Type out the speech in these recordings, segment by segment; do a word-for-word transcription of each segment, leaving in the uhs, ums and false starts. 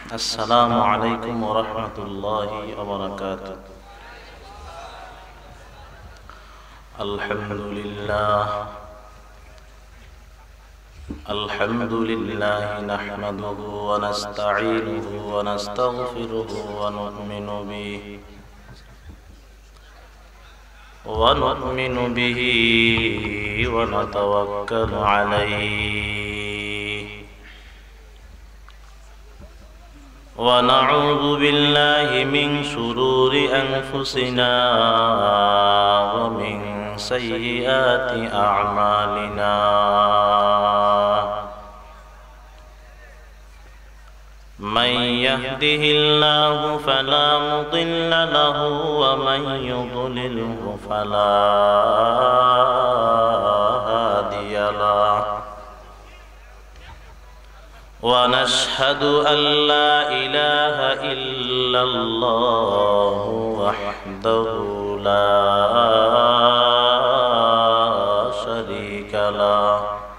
السلام عليكم ورحمة الله وبركاته. الحمد لله الحمد لله نحمده ونستعينه ونستغفره ونؤمن به ونؤمن به ونتوكل عليه ونعوذ بالله من شرور أنفسنا ومن سيئات أعمالنا. من يهده الله فلا مضل له ومن يضلله فلا هادي له. ونشهد أن لا إله إلا الله وحده لا شريك له.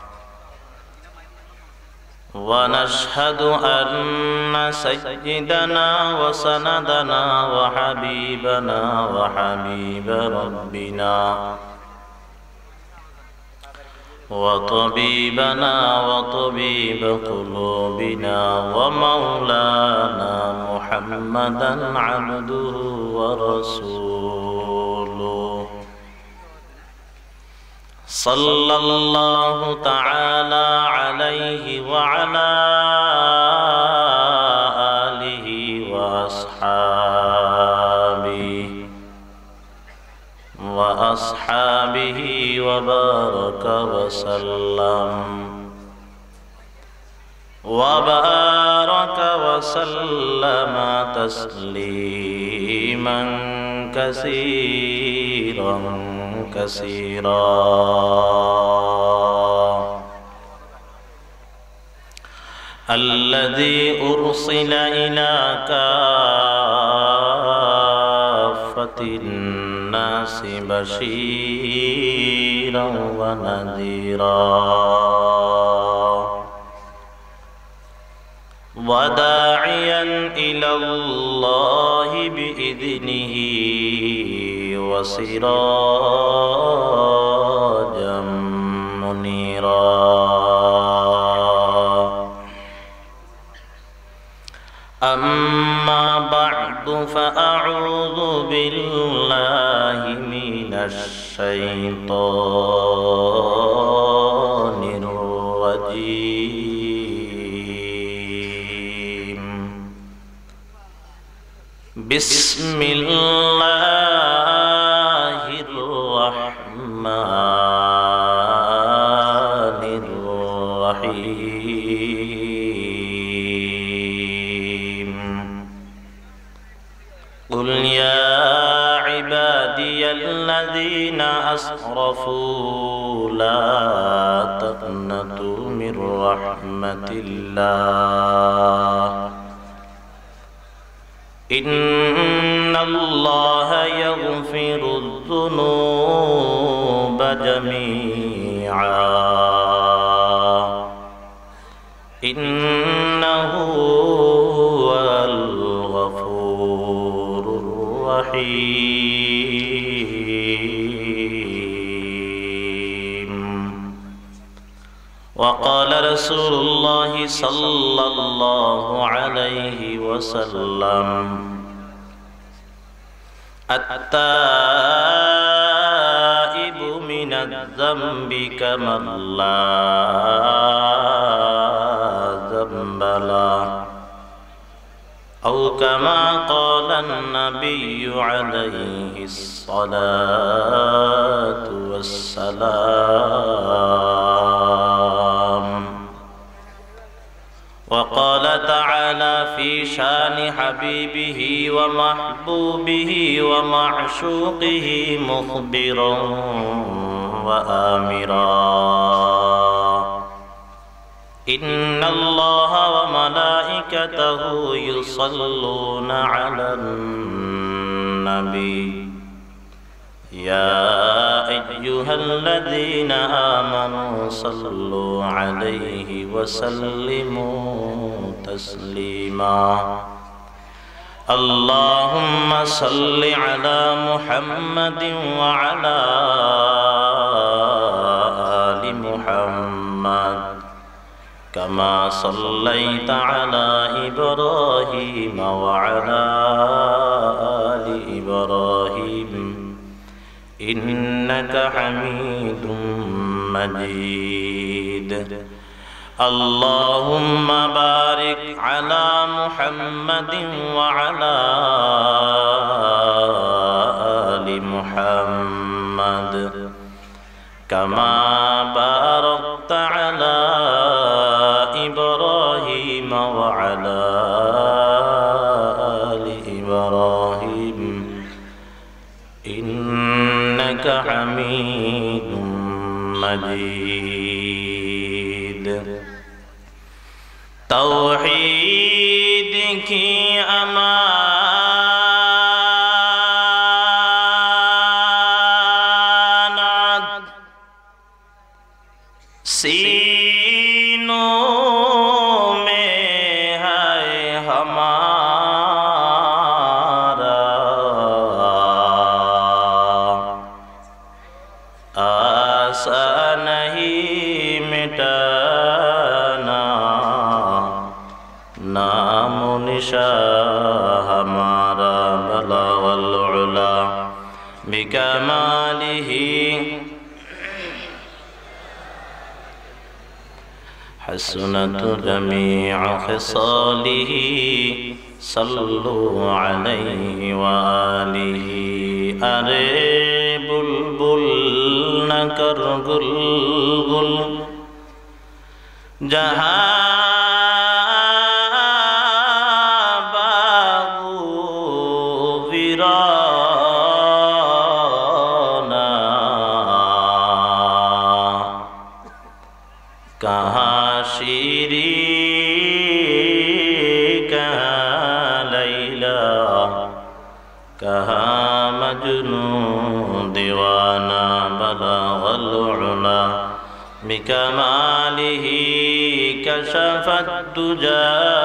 ونشهد أن سيدنا وسندنا وحبيبنا وحبيب ربنا وطبيبنا وطبيب قلوبنا ومولانا محمدا عبده ورسوله صلى الله تعالى عليه وعلى آله وأصحابه وأصحابه وبارك وسلم وبارك وسلم تسليما كثيرا كثيرا. الذي أرسل إلى كافة الناس بشيرا ونذيرا وداعيا إلى الله بإذنه وسراجا منيرا. أما بعد فأعوذ بالله من الشيطان الرجيم. بسم الله الرحمن الرحيم. قل يا عبادي الذين أسرفوا لا تقنطوا من رحمة الله إن الله يغفر الذنوب جميعا إنه هو الغفور الرحيم. وقال رسول الله صلى الله عليه وسلم التائب من الذنب كمن لا ذنب له أو كما قال النبي عليه الصلاة والسلام. وقال تعالى في شان حبيبه ومحبوبه ومعشوقه مخبرا وآمرا إن الله وملائكته يصلون على النبي يا أيها الذين آمنوا صلوا عليه وسلموا तस्लीमा। अल्लाहुम्मा सल्लि अला मुहम्मद व अला आलि मुहम्मद कमा सल्लैता अला इब्राहीम व अला आलि इब्राहीम इन्नका हमीदुम मजीद। अल्लाहुम्मा बारिक अला मुहम्मद व अला आलि मुहम्मद कमा बारकता अला इब्राहीम व अला आलि इब्राहीम इन्नका हमीदुम मजीद। तौहीद की अमानत सीनों में है हमारा, आशा नहीं मिटाना नाम निशा हमारा। बलागल उला बिकमालिही हसनत जमीअ खिसालिही सल्लु अलैहि व आलिही। अरे बुलबुल न कर गुल गुल जहाँ कहाँ शीरी कहाँ लैला कहाँ मजनू दीवाना। बलागल उला बिकमालिही कशफत दुजा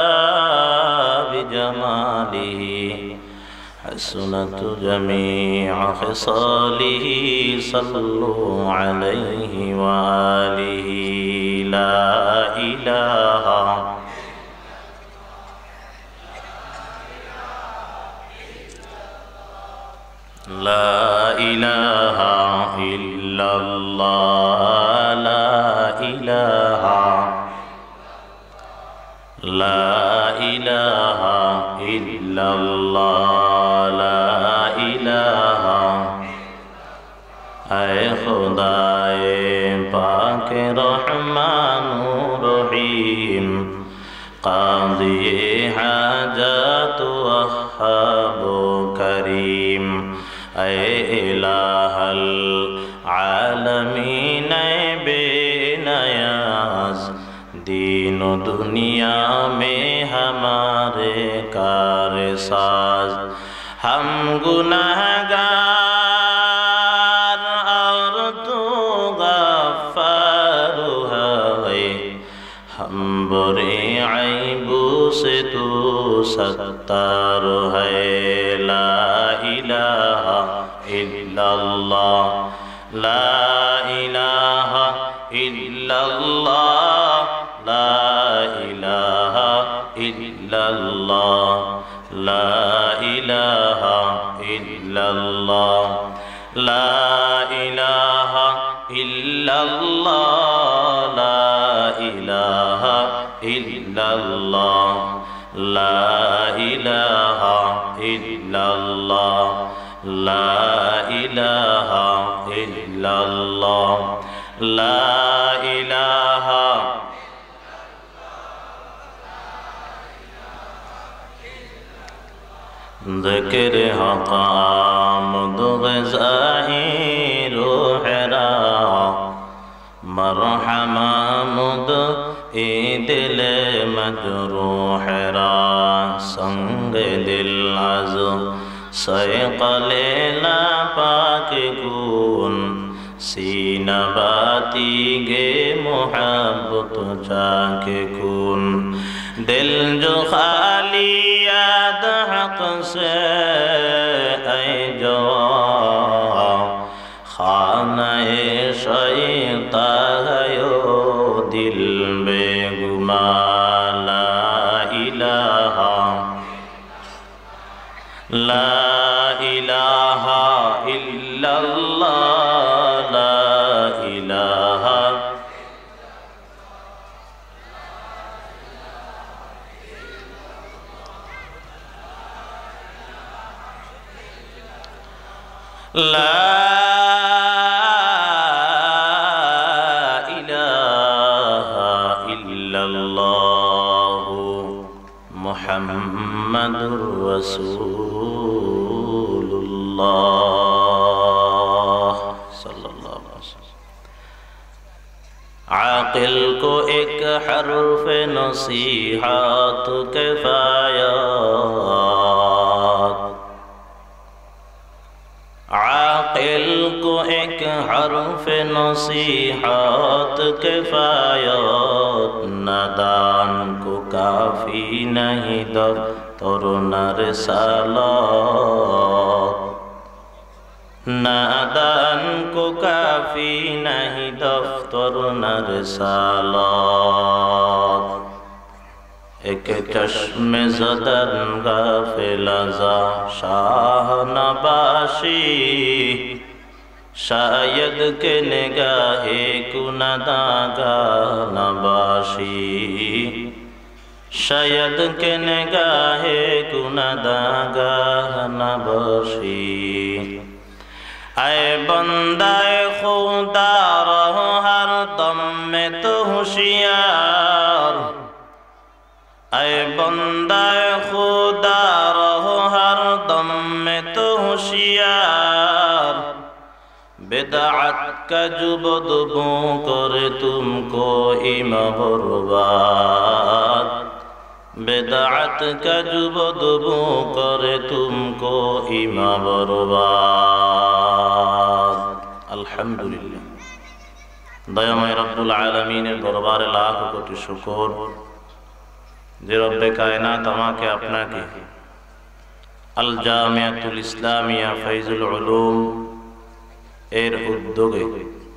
बिजमालिही हसनत जमीअ खिसालिही सल्लु अलैहि व आलिही। ला इलाहा ला इलाहा इल्लल्लाह ला इलाहा ला इलाहा इल्लल्लाह ला इलाहा। ऐ खुदाए पाक रहमान रहीम कादिए हाजत वहाब करीम। ऐ इलाहल आलमीन बेनियाज दीन दुनिया में हमारे कार साज। हम गुनहगार और तू गफ्फार है, हम बुरे ऐबू से तू सत्तार है। ला इलाहा इल्लल्लाह ला इलाहा इल्लल्लाह ला इलाहा इल्लल्लाह ला इलाहा इल्लल्लाह ला इलाहा इल्लल्लाह ला इलाहा इल्लल्लाह ला इलाहा इल्लल्लाह ला इलाहा इल्लल्लाह ला इलाहा। ज़िक्र हक़ आमद ग़िज़ाए रूहरा मरहमा मुद ए दिल मजरूहरा संग दिल अज़ सैक़ले ला पाक गुन सीना बाती गे मोहब्बत चाके कुन। दिल जो खाली याद हक से ऐ जो खाने शैतान यो दिल बेगुमा ला इलाहा ला इलाहा इल्लल्लाह ला इलाहा ला इलाहा इल्लल्लाह मुहम्मदुर रसूलुल्लाह सल्लल्लाहु अलैहि वसल्लम। आकिल को एक हर्फ नसीहत किफायत, आकिल को एक हर्फ नसीहत किफायत, नादान को काफी नहीं दफ्तर रिसालत, नादान को काफी नहीं दफ्तर रिसालत। एक चश्मे ज़दन गाफिलज़ा शाह नबाशी, शायद के निगाहे कुनदागा नबाशी, शायद के निगाहे कुनदागा नबाशी। ऐ बंदाए खुदा रहो हर दम में तो होशियार, ऐ बंदाए खुदा रहो हर दम में तो होशियार। बिदअत का जुबदबू करे तुमको इमा बर्बाद, बिदअत का जुबदबू करे तुमको इमा बर्बाद। अल्हम्दुलिल्लाह, दयामय रब्बुल आलमीনের দরবারে লাখ কোটি শুকর যে রব্বে কায়নাত আমাকে আপনাকে আল জামিয়াতুল ইসলামিয়া ফাইজুল উলুম এর উদ্যোগে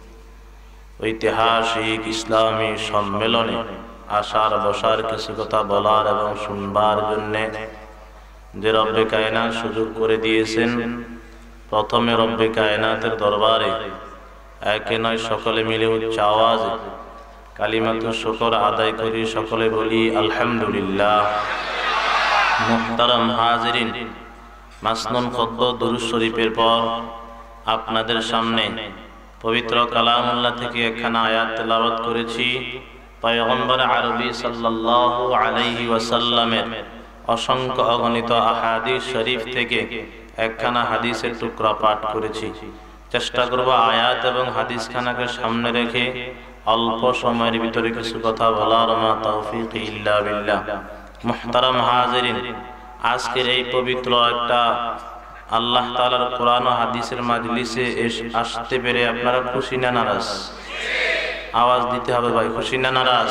ঐতিহাসিক ইসলামী সম্মেলনে আসার বসার কিছু কথা বলার এবং শুনবার জন্যে যে রব্বে কায়নাত সুযোগ করে দিয়েছেন, প্রথমে রব্বে কায়নাতের দরবারে একে নয় সকলে মিলে উচ্চ আওয়াজে কালিমাতুশ শুকর আদায় করি, সকলে বলি আলহামদুলিল্লাহ। মুহতারাম হাজিরিন, মাসনুন খুতবা দুরূদ শরীফের পর আপনাদের সামনে পবিত্র কালামুল্লাহ থেকে একখানা আয়াত তেলাওয়াত করেছি। পয়গম্বর আরবি সাল্লাল্লাহু আলাইহি ওয়াসাল্লামের অসংখ্য অগণিত আহাদিস শরীফ থেকে একখানা হাদিসের টুকরা পাঠ করেছি। চেষ্টা করব আয়াত এবং হাদিস খানাকে সামনে রেখে অল্প সময়ের ভিতরে কিছু কথা বলার, মা তৌফিক ইল্লা বিল্লাহ। মুহতারাম হাজিরিন, আজকের এই পবিত্র একটা আল্লাহ তাআলার কোরআন ও হাদিসের মাজলিসে আসতে পেরে আপনারা খুশি না নারাজ? আওয়াজ দিতে হবে ভাই, খুশি না নারাজ?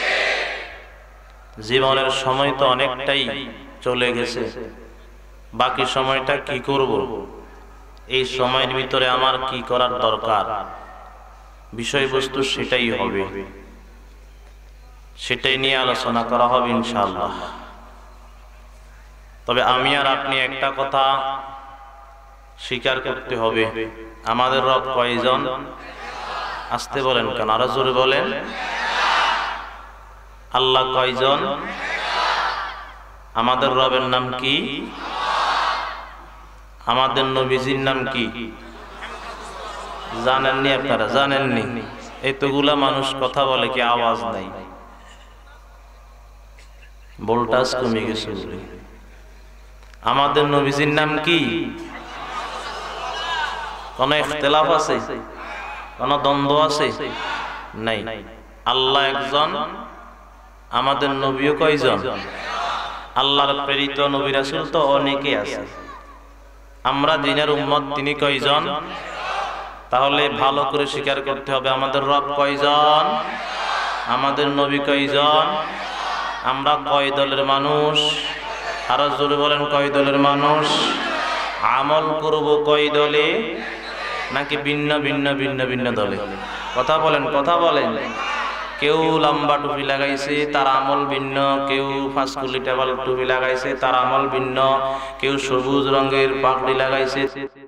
জীবনের সময় তো অনেকটাই চলে গেছে, বাকি সময়টা কি করব, এই সময়ের ভিতরে আমার কি করার দরকার, বিষয়বস্তু সেটাই হবে, সেটাই নিয়ে আলোচনা করা হবে ইনশাআল্লাহ। তবে আমি আর আপনি একটা কথা স্বীকার করতে হবে, আমাদের রব কয়জন? আসতে বলেন কেন, আরো জোরে বলেন। আল্লাহ কয়জন? আমাদের রবের নাম কি? আমাদের নবীজির নাম কি? জানেননি আপনারা? জানেননি? এতগুলা মানুষ কথা বলে, কি আওয়াজ নাই? ভোল্টেজ কমে গেছে। আমাদের নবীজির নাম কি? কোন ইখতিলাফ আছে? কোন দ্বন্দ্ব আছে? নাই। আল্লাহ একজন, আমাদের নবীও কয়জন? আল্লাহর প্রেরিত নবী রাসূল তো অনেকে আছে, আমরা যিনার উম্মত তিনি কয়জন? তাহলে ভালো করে স্বীকার করতে হবে আমাদের রব কয়জন, আমাদের নবী কয়জন, আমরা কয় দলের মানুষ? আরো জোরে বলেন, কয় দলের মানুষ? আমল করব কয় দলে, নাকি ভিন্ন ভিন্ন ভিন্ন ভিন্ন দলে? কথা বলেন, কথা বলেন। কেউ লম্বা টুপি লাগাইছে, তার আমল ভিন্ন। কেউ ফাঁসকুলি টেবাল টুপি লাগাইছে, তার আমল ভিন্ন। কেউ সবুজ রঙের পাগড়ি লাগাইছে,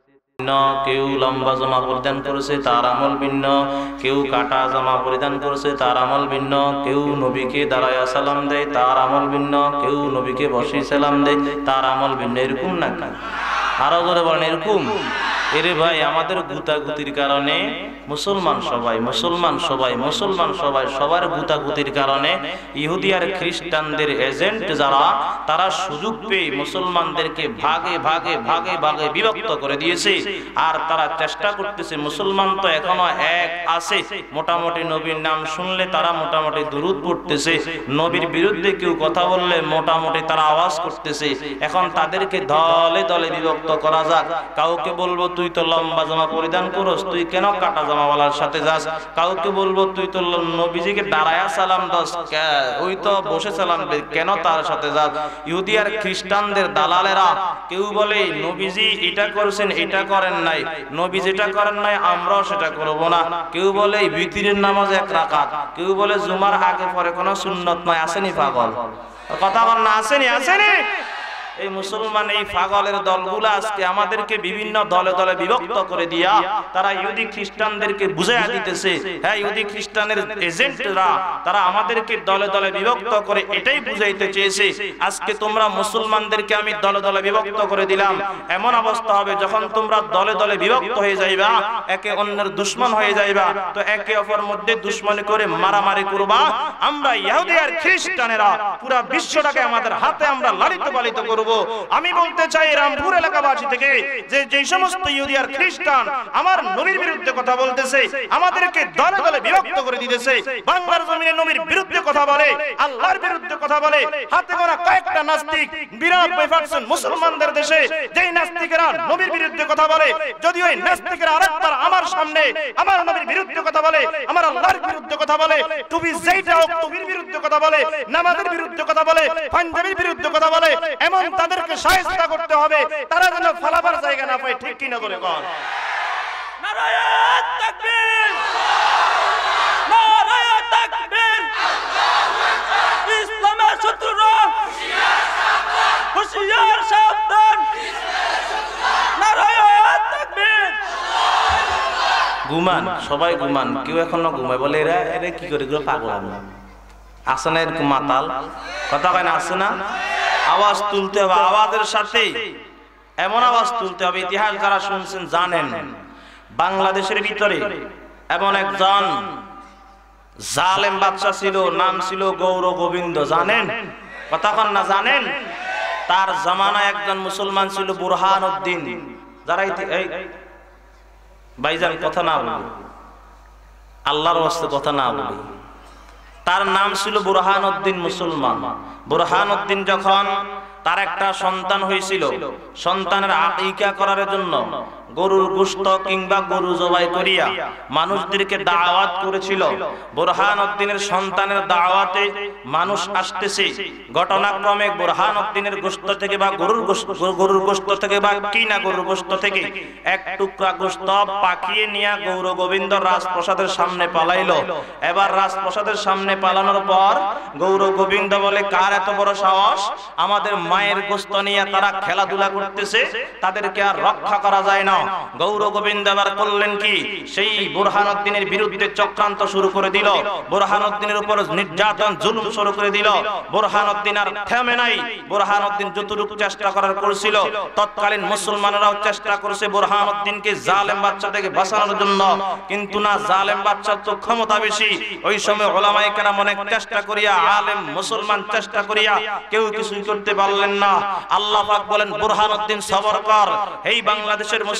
কেউ লম্বা জামা পরিধান করেছে, তার আমল ভিন্ন। কেউ কাটা জামা পরিধান করেছে, তার আমল ভিন্ন। কেউ নবীকে দাঁড়ায়া সালাম দেয়, তার আমল ভিন্ন। কেউ নবীকে বসে সালাম দেয়, তার আমল ভিন্ন। এরকম নাকি? আরো করে বলেন, এরকম? এরে ভাই, আমাদের গুতাগুতির কারণে মুসলমান সবাই মুসলমান সবাই মুসলমান সবাই সবার গুতাগুতির কারণে ইহুদি আর খ্রিস্টানদের এজেন্ট যারা, তারা সুযোগ পেয়ে মুসলমানদেরকে ভাগে ভাগে ভাগে ভাগে বিভক্ত করে দিয়েছে। আর তারা চেষ্টা করতেছে, মুসলমান তো এখনো এক আছে, মোটামুটি নবীর নাম শুনলে তারা মোটামুটি দুরূদ পড়তেছে, নবীর বিরুদ্ধে কেউ কথা বললে মোটামুটি তারা আওয়াজ করতেছে। এখন তাদেরকে দলে দলে বিভক্ত করা যাক। কাউকে বলবো তুই তো লম্বা জামা পরিধান করস, তুই কেন কাটা জামাওয়ালার সাথে যাস? কাউকে বলবো তুই তো নবীজিকে দাঁড়ায়া সালাম দাস, ওই তো বসে সালাম দে, কেন তার সাথে যাস? ইহুদি আর খ্রিস্টানদের দালালেরা কেউ বলে নবীজি এটা করেছেন, এটা করেন নাই, নবী যেটা করেন নাই আমরাও সেটা করব না। কেউ বলে বিতিরের নামাজ এক রাকাত, কেউ বলে জুমার আগে পরে কোনো সুন্নত নয়। আসেনি পাগল? কথা বল না, আসেনি? আসেনি? এই মুসলমান এই পাগলের দলগুলো আজকে আমাদেরকে বিভিন্ন দলে দলে বিভক্ত করে দিয়া তারা ইহুদি খ্রিস্টানদেরকে বুঝাইয়া দিতেছে। হ্যাঁ, ইহুদি খ্রিস্টানের এজেন্টরা তারা আমাদেরকে দলে দলে বিভক্ত করে এটাই বুঝাইতে চেয়েছে, আজকে তোমরা মুসলমানদেরকে আমি দলে দলে বিভক্ত করে দিলাম। এমন অবস্থা হবে যখন তোমরা দলে দলে বিভক্ত হয়ে যাইবা, একে অন্যের দুশমন হয়ে যাইবা, তো একে অপর মধ্যে দুশমনি করে মারামারি করবা। আমরা ইহুদি আর খ্রিস্টানেরা পুরো বিশ্বটাকে আমাদের হাতে আমরা লালিত পালিত করব। আমি বলতে চাই রামপুর এলাকাবাসী থেকে, যে যে সমস্ত ইহুদি আর খ্রিস্টান আমার নবীর বিরুদ্ধে কথা বলতেছে, আমাদেরকে দলে দলে বিভক্ত করে দিতেছে, বাংলার জমিনে নবীর বিরুদ্ধে কথা বলে, আল্লাহর বিরুদ্ধে কথা বলে, হাতে গোনা কয়েকটা নাস্তিক বিরানব্বই পার্সেন্ট মুসলমানদের দেশে যেই নাস্তিকেরা নবীর বিরুদ্ধে কথা বলে, যদি ওই নাস্তিকেরা আরেকবার আমার সামনে আমার নবীর বিরুদ্ধে কথা বলে, আমার আল্লাহর বিরুদ্ধে কথা বলে, টুপি যেইটা হোক টুপির বিরুদ্ধে কথা বলে, নামাজের বিরুদ্ধে কথা বলে, পাঞ্জাবির বিরুদ্ধে কথা বলে, এমন তাদেরকে শায়েস্তা করতে হবে, তারা যেন ফালাবার জায়গা না পায়। ঠিক কিনা বলে কোন? নারায়ে তাকবীর, নারায়ে তাকবীর। ইসলামের শত্রুরা হুঁশিয়ার সাবধান, নারায়ে তাকবীর। ঘুমান, সবাই ঘুমান, কেউ এখনো ঘুমায়। বলে এরা এরা কি করে, এগুলো পাগল আছে না, এরকম মাতাল কথা কয় না, আছে না? আওয়াজ তুলতে হবে, আওয়াজের সাথে এমন আওয়াজ তুলতে হবে। ইতিহাস যারা শুনছেন জানেন, বাংলাদেশের ভিতরে এমন একজন জালেম বাদশা ছিল, নাম ছিল গৌর গোবিন্দ। জানেন? কথা কন না, জানেন? তার জামানায় একজন মুসলমান ছিল বুরহানুদ্দিন। যারা এই ভাইজান কথা না বলি, আল্লাহর ওয়াস্তে কথা না বলি, তার নাম ছিল বুরহানুদ্দিন মুসলমান। বুরহানুদ্দিন যখন তার একটা সন্তান হয়েছিল, সন্তানের আকিকা করার জন্য গরুর গোশত কিংবা গরু জবাই করিয়া মানুষদেরকে দাওয়াত করেছিল। বুরহানুদ্দিনের সন্তানের দাওয়াতে মানুষ আসতেছে, ঘটনাক্রমে বুরহানুদ্দিনের গোশত থেকে বা গরুর গোশত গরুর গোশত থেকে বা কি না গরুর গোশত থেকে এক টুকরা গোশত পাকিয়ে নিয়ে গৌর গোবিন্দ রাজপ্রাসাদের সামনে পালাইলো। এবার রাজপ্রাসাদের সামনে পালানোর পর গৌর গোবিন্দ বলে, কার এত বড় সাহস, আমাদের মায়ের গোশত নিয়ে তারা খেলাধুলা করতেছে, তাদেরকে আর রক্ষা করা যায় না। গৌর গোবিন্দ আবার করলেন কি, সেই বুরহানুদ্দিনের বিরুদ্ধে চক্রান্ত শুরু করে দিল, বুরহানুদ্দিনের উপর নির্যাতন জুলুম শুরু করে দিল। বুরহানুদ্দিন আর থেমে নাই, বুরহানুদ্দিন যতটুকু চেষ্টা করার করেছিল, তৎকালীন মুসলমানরাও চেষ্টা করেছে বুরহানুদ্দিনকে জালেম বাদশা থেকে বাঁচানোর জন্য, কিন্তু না, জালেম বাদশার তো ক্ষমতা বেশি। ওই সময় উলামায়ে কেরাম অনেক চেষ্টা করিয়া, আলেম মুসলমান চেষ্টা করিয়া কেউ কিছুই করতে পারলেন না। আল্লাহ পাক বলেন, বুরহানুদ্দিন সবর কর, এই বাংলাদেশের মুসলমান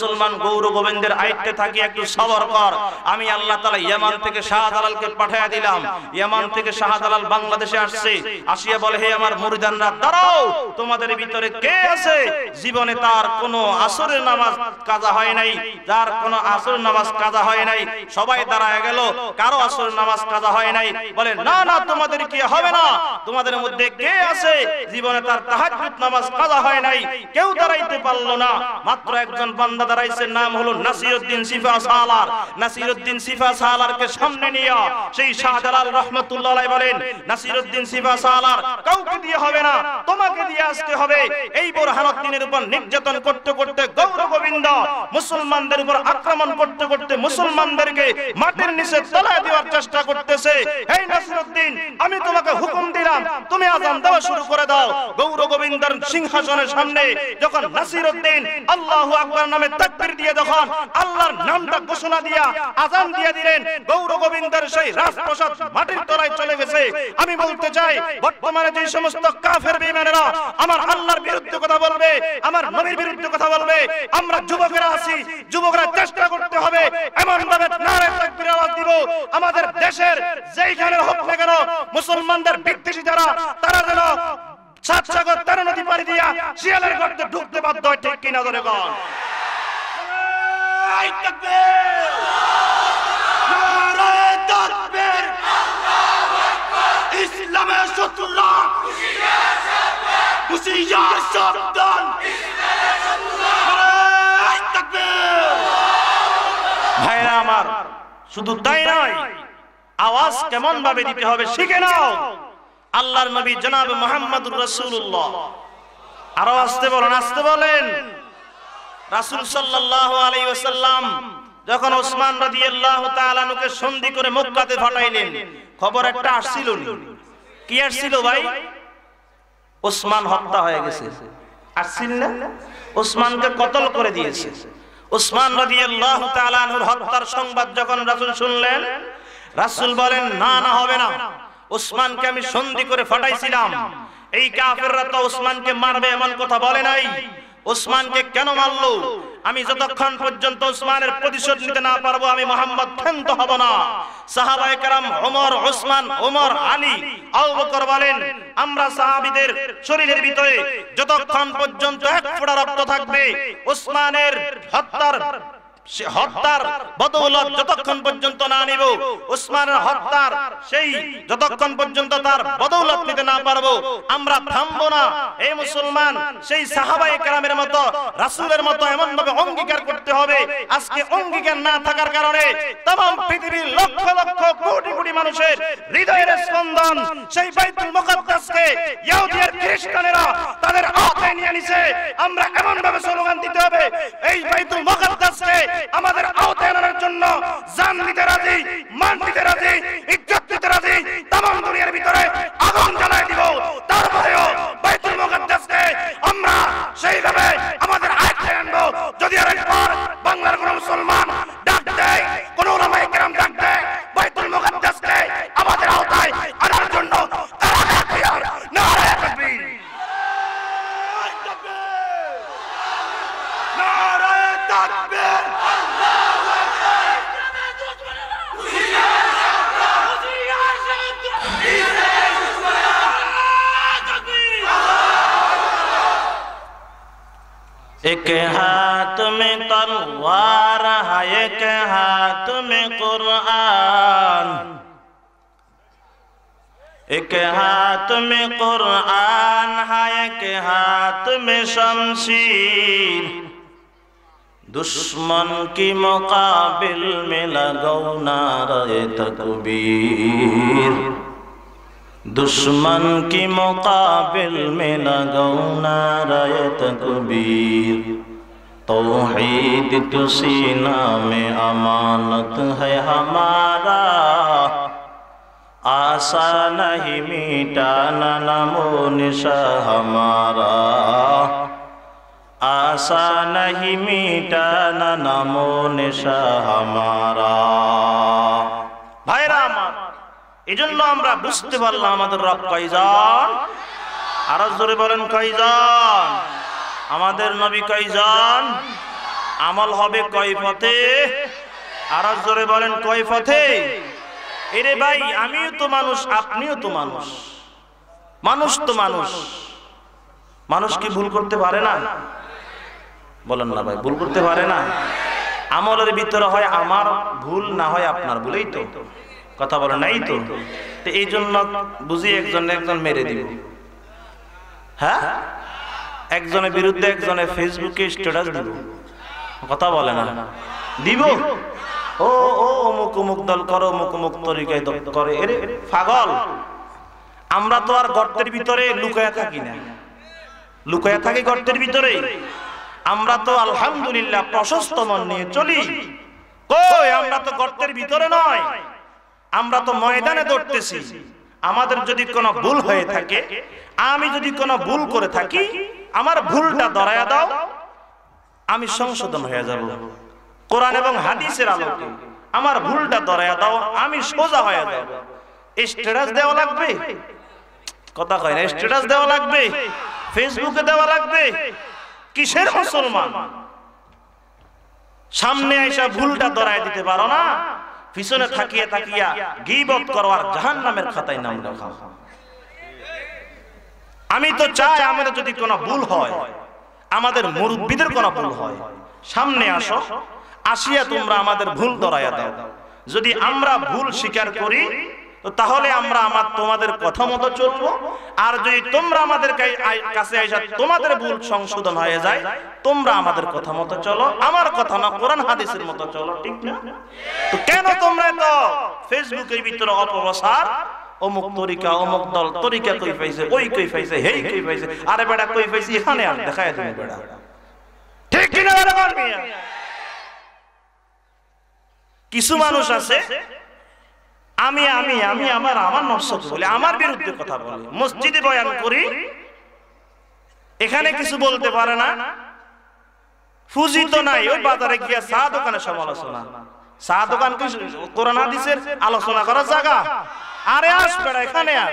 মুসলমান গৌর গোবিন্দের আইতে থাকি, একটু সবর কর। আমি আল্লাহ তাআলা ইয়ামান থেকে শাহজালালকে পাঠিয়ে দিলাম। ইয়ামান থেকে শাহজালাল বাংলাদেশে আসছে, আসিয়া বলে, হে আমার মুরিদানরা দাঁড়াও, তোমাদের ভিতরে কে আছে জীবনে তার কোনো আসরের নামাজ কাজা হয় নাই, যার কোনো আসরের নামাজ কাজা হয় নাই? সবাই দাঁড়ায় গেল, কারো আসরের নামাজ কাজা হয় নাই। বলে, না না, তোমাদের কি হবে না? তোমাদের মধ্যে কে আছে জীবনে তার তাহাজ্জুদ নামাজ কাজা হয় নাই? কেউ দাঁড়াইতে পারলো না। মাত্র একজন বান্দা দাঁড়াইছে, নাম হলো নাসিরউদ্দিন সিফা সালার। নাসিরউদ্দিন সিফা সালারকে সামনে নিয়ে সেই শাহজালাল রাহমাতুল্লাহ আলাইহি বলেন, নাসিরউদ্দিন সিফা সালার, কাউকে দিয়ে হবে না, তোমাকে দিয়ে আসতে হবে। এই বুরহানুদ্দিনের উপর নির্যাতন করতে করতে গৌর গোবিন্দ মুসলমানদের উপর আক্রমণ করতে করতে মুসলমানদেরকে মাটির নিচে তলায় দেওয়ার চেষ্টা করতেছে। এই নাসিরউদ্দিন, আমি তোমাকে হুকুম দিলাম, তুমি আযান দেওয়া শুরু করে দাও। গৌর গোবিন্দের সিংহাসনের সামনে যখন নাসিরউদ্দিন আল্লাহু আকবার নামে তাকবীর দিয়ে যখন আল্লাহর নামটা ঘোষণা দিয়া আযান দিয়ে দিলেন, গৌর গোবিন্দের সেই রাজপ্রাসাদ মাটির তলায় চলে গেছে। আমি বলতে চাই, বর্তমানে যে সমস্ত কাফের বেঈমানেরা আমার আল্লাহর বিরুদ্ধে কথা বলবে, আমার নবীর বিরুদ্ধে কথা বলবে, আমরা যুবকেরা আছি, যুবকরা চেষ্টা করতে হবে এমন ভাবে নারে তাকবীর আওয়াজ দিব, আমাদের দেশের যেইখানে হোক না কেন মুসলমানদের বিদ্বেষী যারা, তারা যেন সাত সাগর তেরো নদী পাড়ি দিয়া শিয়ালের গর্তে ঢুকতে বাধ্য হয়। ঠিক কিনা ধরে বল? এই তাকবীর, নারে তাকবীর, ইসলামের শত্রুরা হুঁশিয়ার সাবধান, নারে তাকবীর। ভাইরা আমার, শুধু তাই নয়, আওয়াজ কেমন ভাবে দিতে হবে শিখে নাও। আল্লাহর নবী জনাব মুহাম্মদুর রাসূলুল্লাহ, আরো আসতে বলেন, আসতে বলেন। রাসূল সাল্লাল্লাহু আলাইহি ওয়াসাল্লাম যখন ওসমান রাদিয়াল্লাহু তাআলা আনহুকে সন্ধি করে মক্কাতে পাঠাইলেন, খবর একটা আসছিল। কি আসছিল ভাই? ওসমান হত্যা হয়ে গেছে। আসছিল না? ওসমানকে কতল করে দিয়েছে। ওসমান রাদিয়াল্লাহু তাআলা আনহুর হত্যার সংবাদ যখন রাসূল শুনলেন, রাসূল বলেন, না না, হবে না। ওসমানকে আমি সন্ধি করে ফাটাইছিলাম, এই কাফেররা তো ওসমানকে মারবে এমন কথা বলে নাই। ওসমানকে কেন মারলো? আমি যতক্ষণ পর্যন্ত ওসমানের প্রতিশোধ নিতে না পারবো, আমি মুহাম্মদ ক্ষান্ত হব না। সাহাবায়ে কেরাম ওমর, ওসমান, ওমর, আলী, আবু বকর বলেন, আমরা সাহাবীদের শরীরের ভিতরে যতক্ষণ পর্যন্ত এক ফোঁটা রক্ত থাকবে, ওসমানের হত্যার সে হত্যার বদৌলত যতক্ষণ পর্যন্ত না নিব, ওসমানের হত্যার সেই যতক্ষণ পর্যন্ত তার বদৌলত নিতে না পারবো, আমরা থামবো না। এই মুসলমান, সেই সাহাবায়ে কেরামের মতো, রাসূলের মতো এমন ভাবে অঙ্গীকার করতে হবে। আজকে অঙ্গীকার না থাকার কারণে तमाम পৃথিবীর লক্ষ লক্ষ কোটি কোটি মানুষের হৃদয়ের স্পন্দন সেই বাইতুল মুকাদ্দাসকে ইহুদি আর খ্রিস্টানেরা তাদের আওতায় নিয়ে নিছে। আমরা এমন ভাবে স্লোগান দিতে হবে, এই বাইতুল মুকাদ্দাসকে আমাদের আওতায় আনার জন্য জান দিতে রাজি, মান দিতে রাজি, ইজ্জত দিতে রাজি, तमाम দুনিয়ার ভিতরে আগুন জ্বালায় দিব। তারপরেও বাইতুল মুকাদ্দাসকে আমরা সেইভাবে আমাদের আওতায় আনবো। যদি আরেকবার বাংলার কোন মুসলমান ডাক দেয়, কোন উলামায়ে কেরাম ডাক দেয় বাইতুল মুকাদ্দাসকে আমাদের আওতায় আনার জন্য, নারে তাকবীর, নারে তাকবীর, एक हाथ में तलवार है, एक हाथ में कुरान, एक हाथ में कुरान है, एक हाथ में शमशीर। दुश्मन की मुकाबिल में लगाओ नारे तकबीर, दुश्मन की मुकाबिल में लगाओ नारे तकबीर। तौहीद तो सीना में अमानत है हमारा, आशा नहीं मिटाना नामो निशा हमारा, आशा नहीं मिटाना नामो निशा हमारा। ভাইরা আমার, এজন্য আমরা বুঝতে পারলাম আমাদের রব কয়জন। আরো জোরে বলেন কয়জন? আমাদের নবী কয়জন? আমল হবে কয় পথে? আরো জোরে বলেন, কয় পথে? এরে ভাই, আমিও তো মানুষ, আপনিও তো মানুষ, মানুষ তো মানুষ। মানুষ কি ভুল করতে পারে না? বলেন না ভাই, ভুল করতে পারে না? আমলের ভিতরে হয় আমার ভুল, না হয় আপনার ভুল, এই তো কথা বলে নাই তো? তো এই জন্য বুঝি একজন একজন মেরে দিব। হ্যাঁ, একজনের বিরুদ্ধে একজনের ফেসবুকে স্ট্যাটাস দিব, কথা বলে না? দিব। ও ও অমুক অমুক দল করো, অমুক অমুক তরিকায় করে। এরে পাগল, আমরা তো আর গর্তের ভিতরে লুকায়া থাকি না, লুকায়া থাকি গর্তের ভিতরে? আমরা তো আলহামদুলিল্লাহ প্রশস্ত মন নিয়ে চলি। কই, আমরা তো গর্তের ভিতরে নয়, আমরা তো ময়দানে দৌড়তেছি। আমাদের যদি কোনো ভুল হয়ে থাকে, আমি যদি কোনো ভুল করে থাকি, আমার ভুলটা ধরায়া দাও, আমি সংশোধন হয়ে যাব। কোরআন এবং হাদিসের আলোকে আমার ভুলটা ধরায়া দাও, আমি সোজা হয়ে যাব। স্ট্যাটাস দেওয়া লাগবে? কথা কয় না, স্ট্যাটাস দেওয়া লাগবে, ফেসবুকে দেওয়া লাগবে? কিসের মুসলমান? সামনে আইসা ভুলটা ধরায় দিতে পারো না, পিছনে থাকিয়া থাকিয়া গীবত করো আর জাহান্নামের খাতায় নাম লেখাও। আমি তো চাই আমাদের যদি কোনো ভুল হয়, আমাদের মুরব্বিদের কোনো ভুল হয়, সামনে আসো, আসিয়া তোমরা আমাদের ভুল ধরাইয়া দাও। যদি আমরা ভুল স্বীকার করি, তো তাহলে আমরা আমার তোমাদের কথা মতো চলবো। আর যদি তোমরা আমাদের কাছে আইসা তোমাদের ভুল সংশোধন হয়ে যায়, তোমরা আমাদের কথা মতো চলো, আমার কথা না কোরআন হাদিসের মতো চলো, ঠিক না? তো কেন তোমরা তো ফেসবুকের ভিতরে অপপ্রচার, অমুক তরিকা, অমুক দল তরিকা কই পাইছে, ওই কই পাইছে, হেই কই পাইছে, আরে বেটা কই পাইছে এখানে আর দেখায় তুমি বেটা, ঠিক কি না? কিছু মানুষ আছে, আমি আমি আমি আমার আমার নফসকে বলি, আমার বিরুদ্ধে কথা বলে, মসজিদে বয়ান করি, এখানে কিছু বলতে পারে না, ফুজি তো নাই, ওই বাজারে গিয়া চা দোকানে সমালোচনা। চা দোকান কি কোরআন হাদিসের আলোচনা করার জায়গা? আরে আস বেড়া, এখানে আস।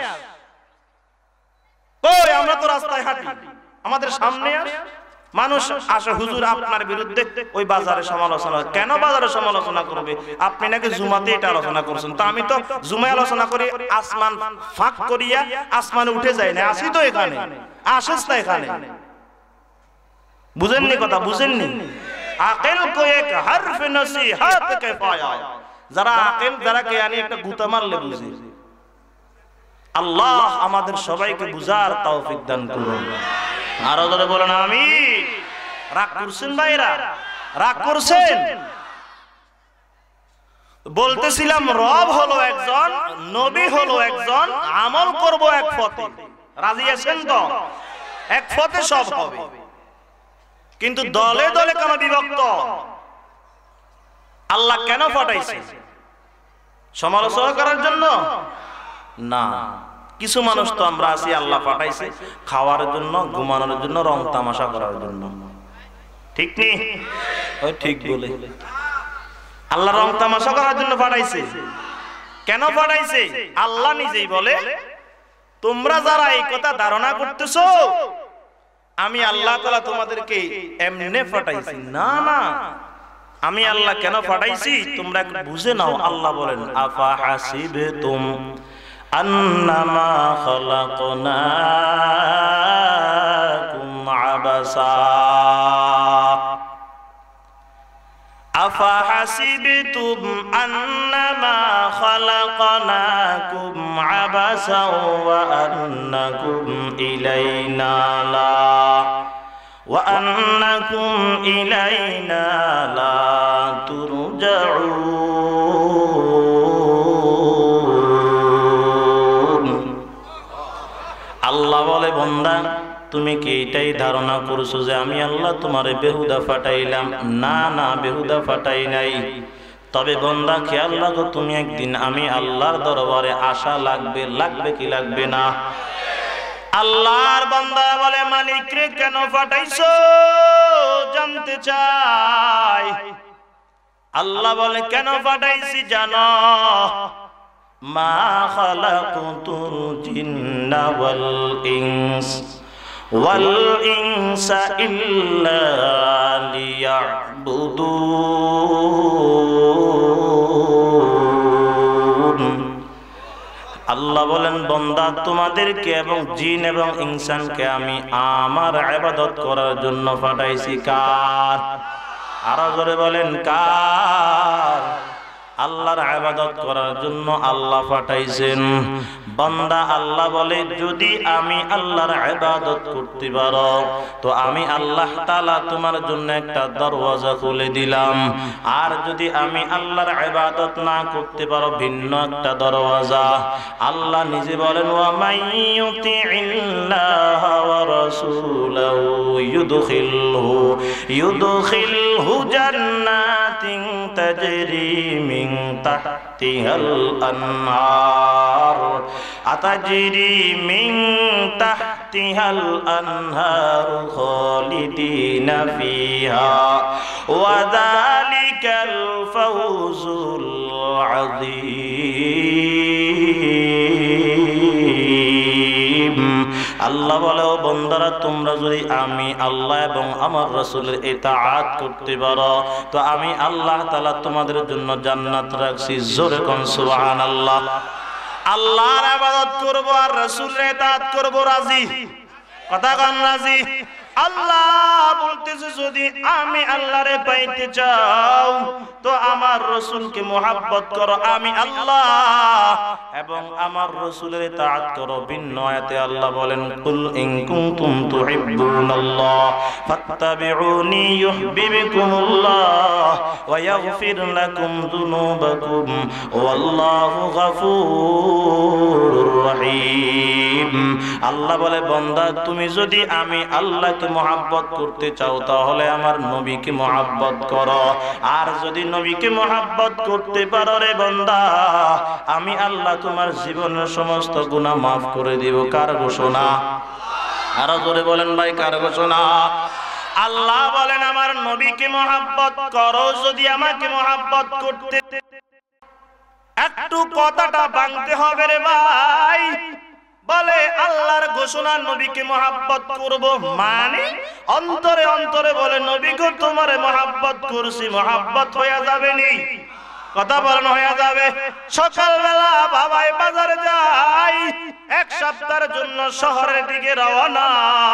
কই, আমরা তো রাস্তায় হাঁটি, আমাদের সামনে আস। মানুষ আসে, হুজুর আপনার বিরুদ্ধে ওই বাজারে সমালোচনা। কেন বাজারে সমালোচনা করবে? আপনি নাকি জুমাতে এটা আলোচনা করছেন। তো আমি তো জুমায় আলোচনা করি, আসমান ফাঁক করিয়া আসমানে উঠে যাই না, আসি তো এখানে, আসিস না এখানে। বুঝেননি কথা? বুঝেননি? আকিল কো এক হরফ নসিহত কে পায়া, যারা আকিল, যারা জ্ঞানী, একটা গুতা মারলে বুঝে। আল্লাহ আমাদের সবাইকে বুঝার তৌফিক দান করুন। আরো ধরে বলেন আমিন। রাগ করছেন ভাইরা? রাগ করছেন? বলতেছিলাম রব হলো একজন, নবী হলো একজন, আমল করব এক পথে। রাজি আছেন তো? এক পথে সব হবে, কিন্তু দলে দলে কেন বিভক্ত? আল্লাহ কেন পাঠাইছে? সমালোচনা করার জন্য না। কিছু মানুষ তো আমরা আছি, আল্লাহ পাঠাইছে খাওয়ার জন্য, ঘুমানোর জন্য, রং তামাশা করার জন্য, ঠিক নেই? ওই ঠিক বলে আল্লাহ রং তামাশা করার জন্য পাঠাইছে। কেন পাঠাইছে? আল্লাহ নিজেই বলে, তোমরা যারা এই কথা ধারণা করতেছো, আমি আল্লাহ তাআলা তোমাদেরকে এমনে পাঠাইছি না। না, আমি আল্লাহ কেন পাঠাইছি তোমরা একটু বুঝে নাও। আল্লাহ বলেন, আফা হাসিবতুম আন্নামা খালাকনাকুম আবাসা, আফা হাসিবতুম আন্নামা খালাকনাকুম আবাসা ওয়া আন্নাকুম ইলাইনা লা ওয়া আন্নাকুম ইলাইনা লা তুরজাউন। আল্লাহ বলে, বান্দা তুমি কি এটাই ধারণা করছো যে আমি আল্লাহ তোমারে বেহুদা ফাটাইলাম? না না, বেহুদা ফাটাই নাই। তবে বান্দা খেয়াল রাখো, তুমি একদিন আমি আল্লাহর দরবারে আসা লাগবে। লাগবে কি লাগবে না? আল্লাহর বান্দা বলে, মালিক রে কেন পাঠাইছো জানতে চাই। আল্লাহ বলে, কেন পাঠাইছি জানো? মা খালাকুতুল জিন্না ওয়াল ইনস ওয়াল ইনসা ইল্লা লিয়াবুদুন। ফা'বুদুন। আল্লাহ বলেন বান্দা তোমাদেরকে এবং জিন এবং ইনসানকে আমি আমার ইবাদত করার জন্য পাঠাইছি। কার? আরো জোরে বলেন কার? আল্লাহর ইবাদত করার জন্য আল্লাহ পাঠাইছেন। বান্দা আল্লাহ বলে যদি আমি আল্লাহর ইবাদত করতে পারো তো আমি আল্লাহ তাআলা তোমার জন্য একটা দরওয়াজা খুলে দিলাম, আর যদি আমি আল্লাহর ইবাদত না করতে পারো ভিন্ন একটা দরওয়াজা। আল্লাহ নিজে বলেন ওয়া মাইয়ুতিইল্লাহা ওয়া রাসূলাহু ইউদখিলহু ইউদখিলহু জান্নাতিন তাজরি মিন তাহতিহাল আনহার আতাজরি মিন তাহতিহাল আনহার খালিদিনা ফিহা ওয়া যালিকাল ফাওজুল আযীম। আল্লাহ বলে ও বান্দারা তোমরা যদি আমি আল্লাহ এবং আমার রাসূলের ইতাআত করতে পারো তো আমি আল্লাহ তাআলা তোমাদের জন্য জান্নাত রাখছি। জোরে কোন সুবহানাল্লাহ। আল্লাহর ইবাদত করব আর রাসূলের ইতাআত করব, রাজি? কথা কোন রাজি? আল্লাহ বলতেছে যদি আমি আল্লাহরে পাইতে চাও তো আমার রাসূলকে মুহাব্বত করো, আমি আল্লাহ এবং আমার রাসূলের ইতাআত করো। ভিন্ন আয়াতে আল্লাহ বলেন কুল ইন কুনতুম তুহিব্বুনাল্লাহ ফাত্তাবিউনি ইউহিব্বুকুমুল্লাহ ওয়া ইয়াগফির লাকুম যুনুবাকুম ওয়াল্লাহু গফুরুর রহিম। আল্লাহ বলে বান্দা তুমি যদি আমি আল্লাহকে মুহাব্বত করতে চাও তাহলে আমার নবীকে মুহাব্বত করো, আর যদি নবীকে মুহাব্বত করতে পারো রে বান্দা আমি আল্লাহ তোমার জীবনের সমস্ত গুনাহ মাফ করে দিব। কার ঘোষণা? আরো জোরে বলেন ভাই কার ঘোষণা? আল্লাহ বলেন আমার নবীকে মুহাব্বত করো যদি আমাকে মুহাব্বত করতে। একটু কথাটা ভাঙতে হবে রে ভাই। বলে আল্লাহর ঘোষণা নবীকে মুহাব্বত করব, মানে অন্তরে অন্তরে বলে নবীকে তোমারে মুহাব্বত করছি, মুহাব্বত হয়ে যাবে নি? কথা বলেন হয়ে যাবে। সকালবেলা বাবাই বাজারে যাই, এক সপ্তাহের জন্য শহরের দিকে রওনা।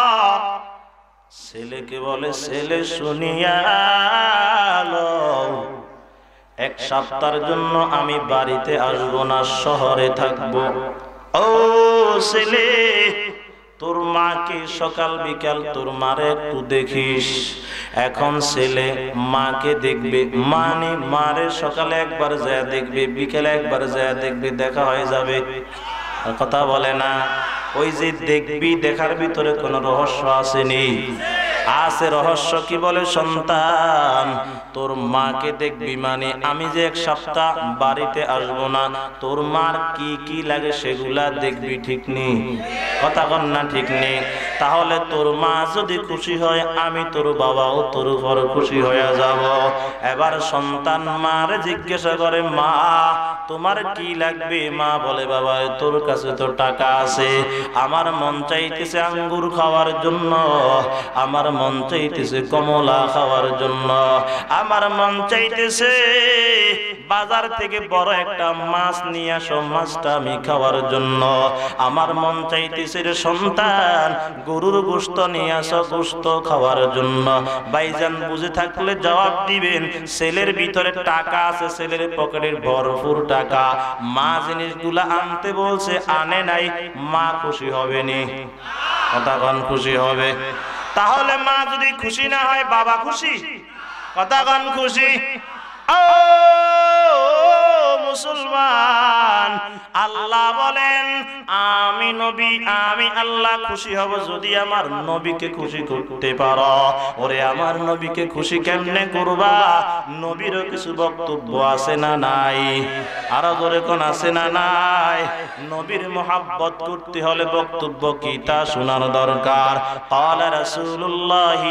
ছেলেকে বলে ছেলে শুনিয়া লও, এক সপ্তাহের জন্য আমি বাড়িতে আসবো না, শহরে থাকবো। ও ছেলে তোর মাকে সকাল বিকাল তোর মারে একটু দেখিস। এখন ছেলে মাকে দেখবে, মানে মারে সকালে একবার যায় দেখবে, বিকেলে একবার যায় দেখবে, দেখা হয়ে যাবে। কথা বলে না? ওই যে দেখবি, দেখার ভিতরে কোনো রহস্য আসেনি? আছে রহস্য। কি বলে সন্তান তোর মাকে দেখবি মানে আমি যে এক সপ্তাহ বাড়িতে আসবো না, তোর মার কি কি লাগে সেগুলা দেখবি, ঠিক নেই? কথা কন না ঠিক নেই? তাহলে তোর মা যদি খুশি হয় আমি তোর বাবাও তোর উপর খুশি হয়ে যাব। এবার সন্তান মারে জিজ্ঞাসা করে মা তোমার কি লাগবে? মা বলে বাবা তোর কাছে তো টাকা আছে, আমার মন চাইতেছে আঙ্গুর খাওয়ার জন্য, আমার মন চাইতেছে কমলা খাওয়ার জন্য, আমার মন চাইতেছে বাজার থেকে বড় একটা মাছ নিয়ে আসো, মাছটা আমি খাওয়ার জন্য, আমার মন চাইতেছে রে সন্তান গরুর গোশত নিয়ে আসো, গোশত খাওয়ার জন্য। ভাইজান বুঝে থাকলে জবাব দিবেন ছেলের ভিতরে টাকা আছে, ছেলের পকেটের ভরপুর টাকা, মা জিনিসগুলা আনতে বলছে আনে নাই, মা খুশি হবে নি? কতক্ষণ খুশি হবে? তাহলে মা যদি খুশি না হয় বাবা খুশি? কতক্ষণ খুশি? ও মুসলমান, আল্লাহ বলেন আমি নবী আমি আল্লাহ খুশি হব যদি আমার নবীকে খুশি করতে পারো। ওরে আমার নবীকে খুশি কেমনে করবা? নবীরও কিছু বক্তব্য আছে না নাই? আরো জোরে কোন আছে না নাই? নবীর মোহাব্বত করতে হলে বক্তব্য কি তা শোনার দরকার। ক্বালা রাসূলুল্লাহ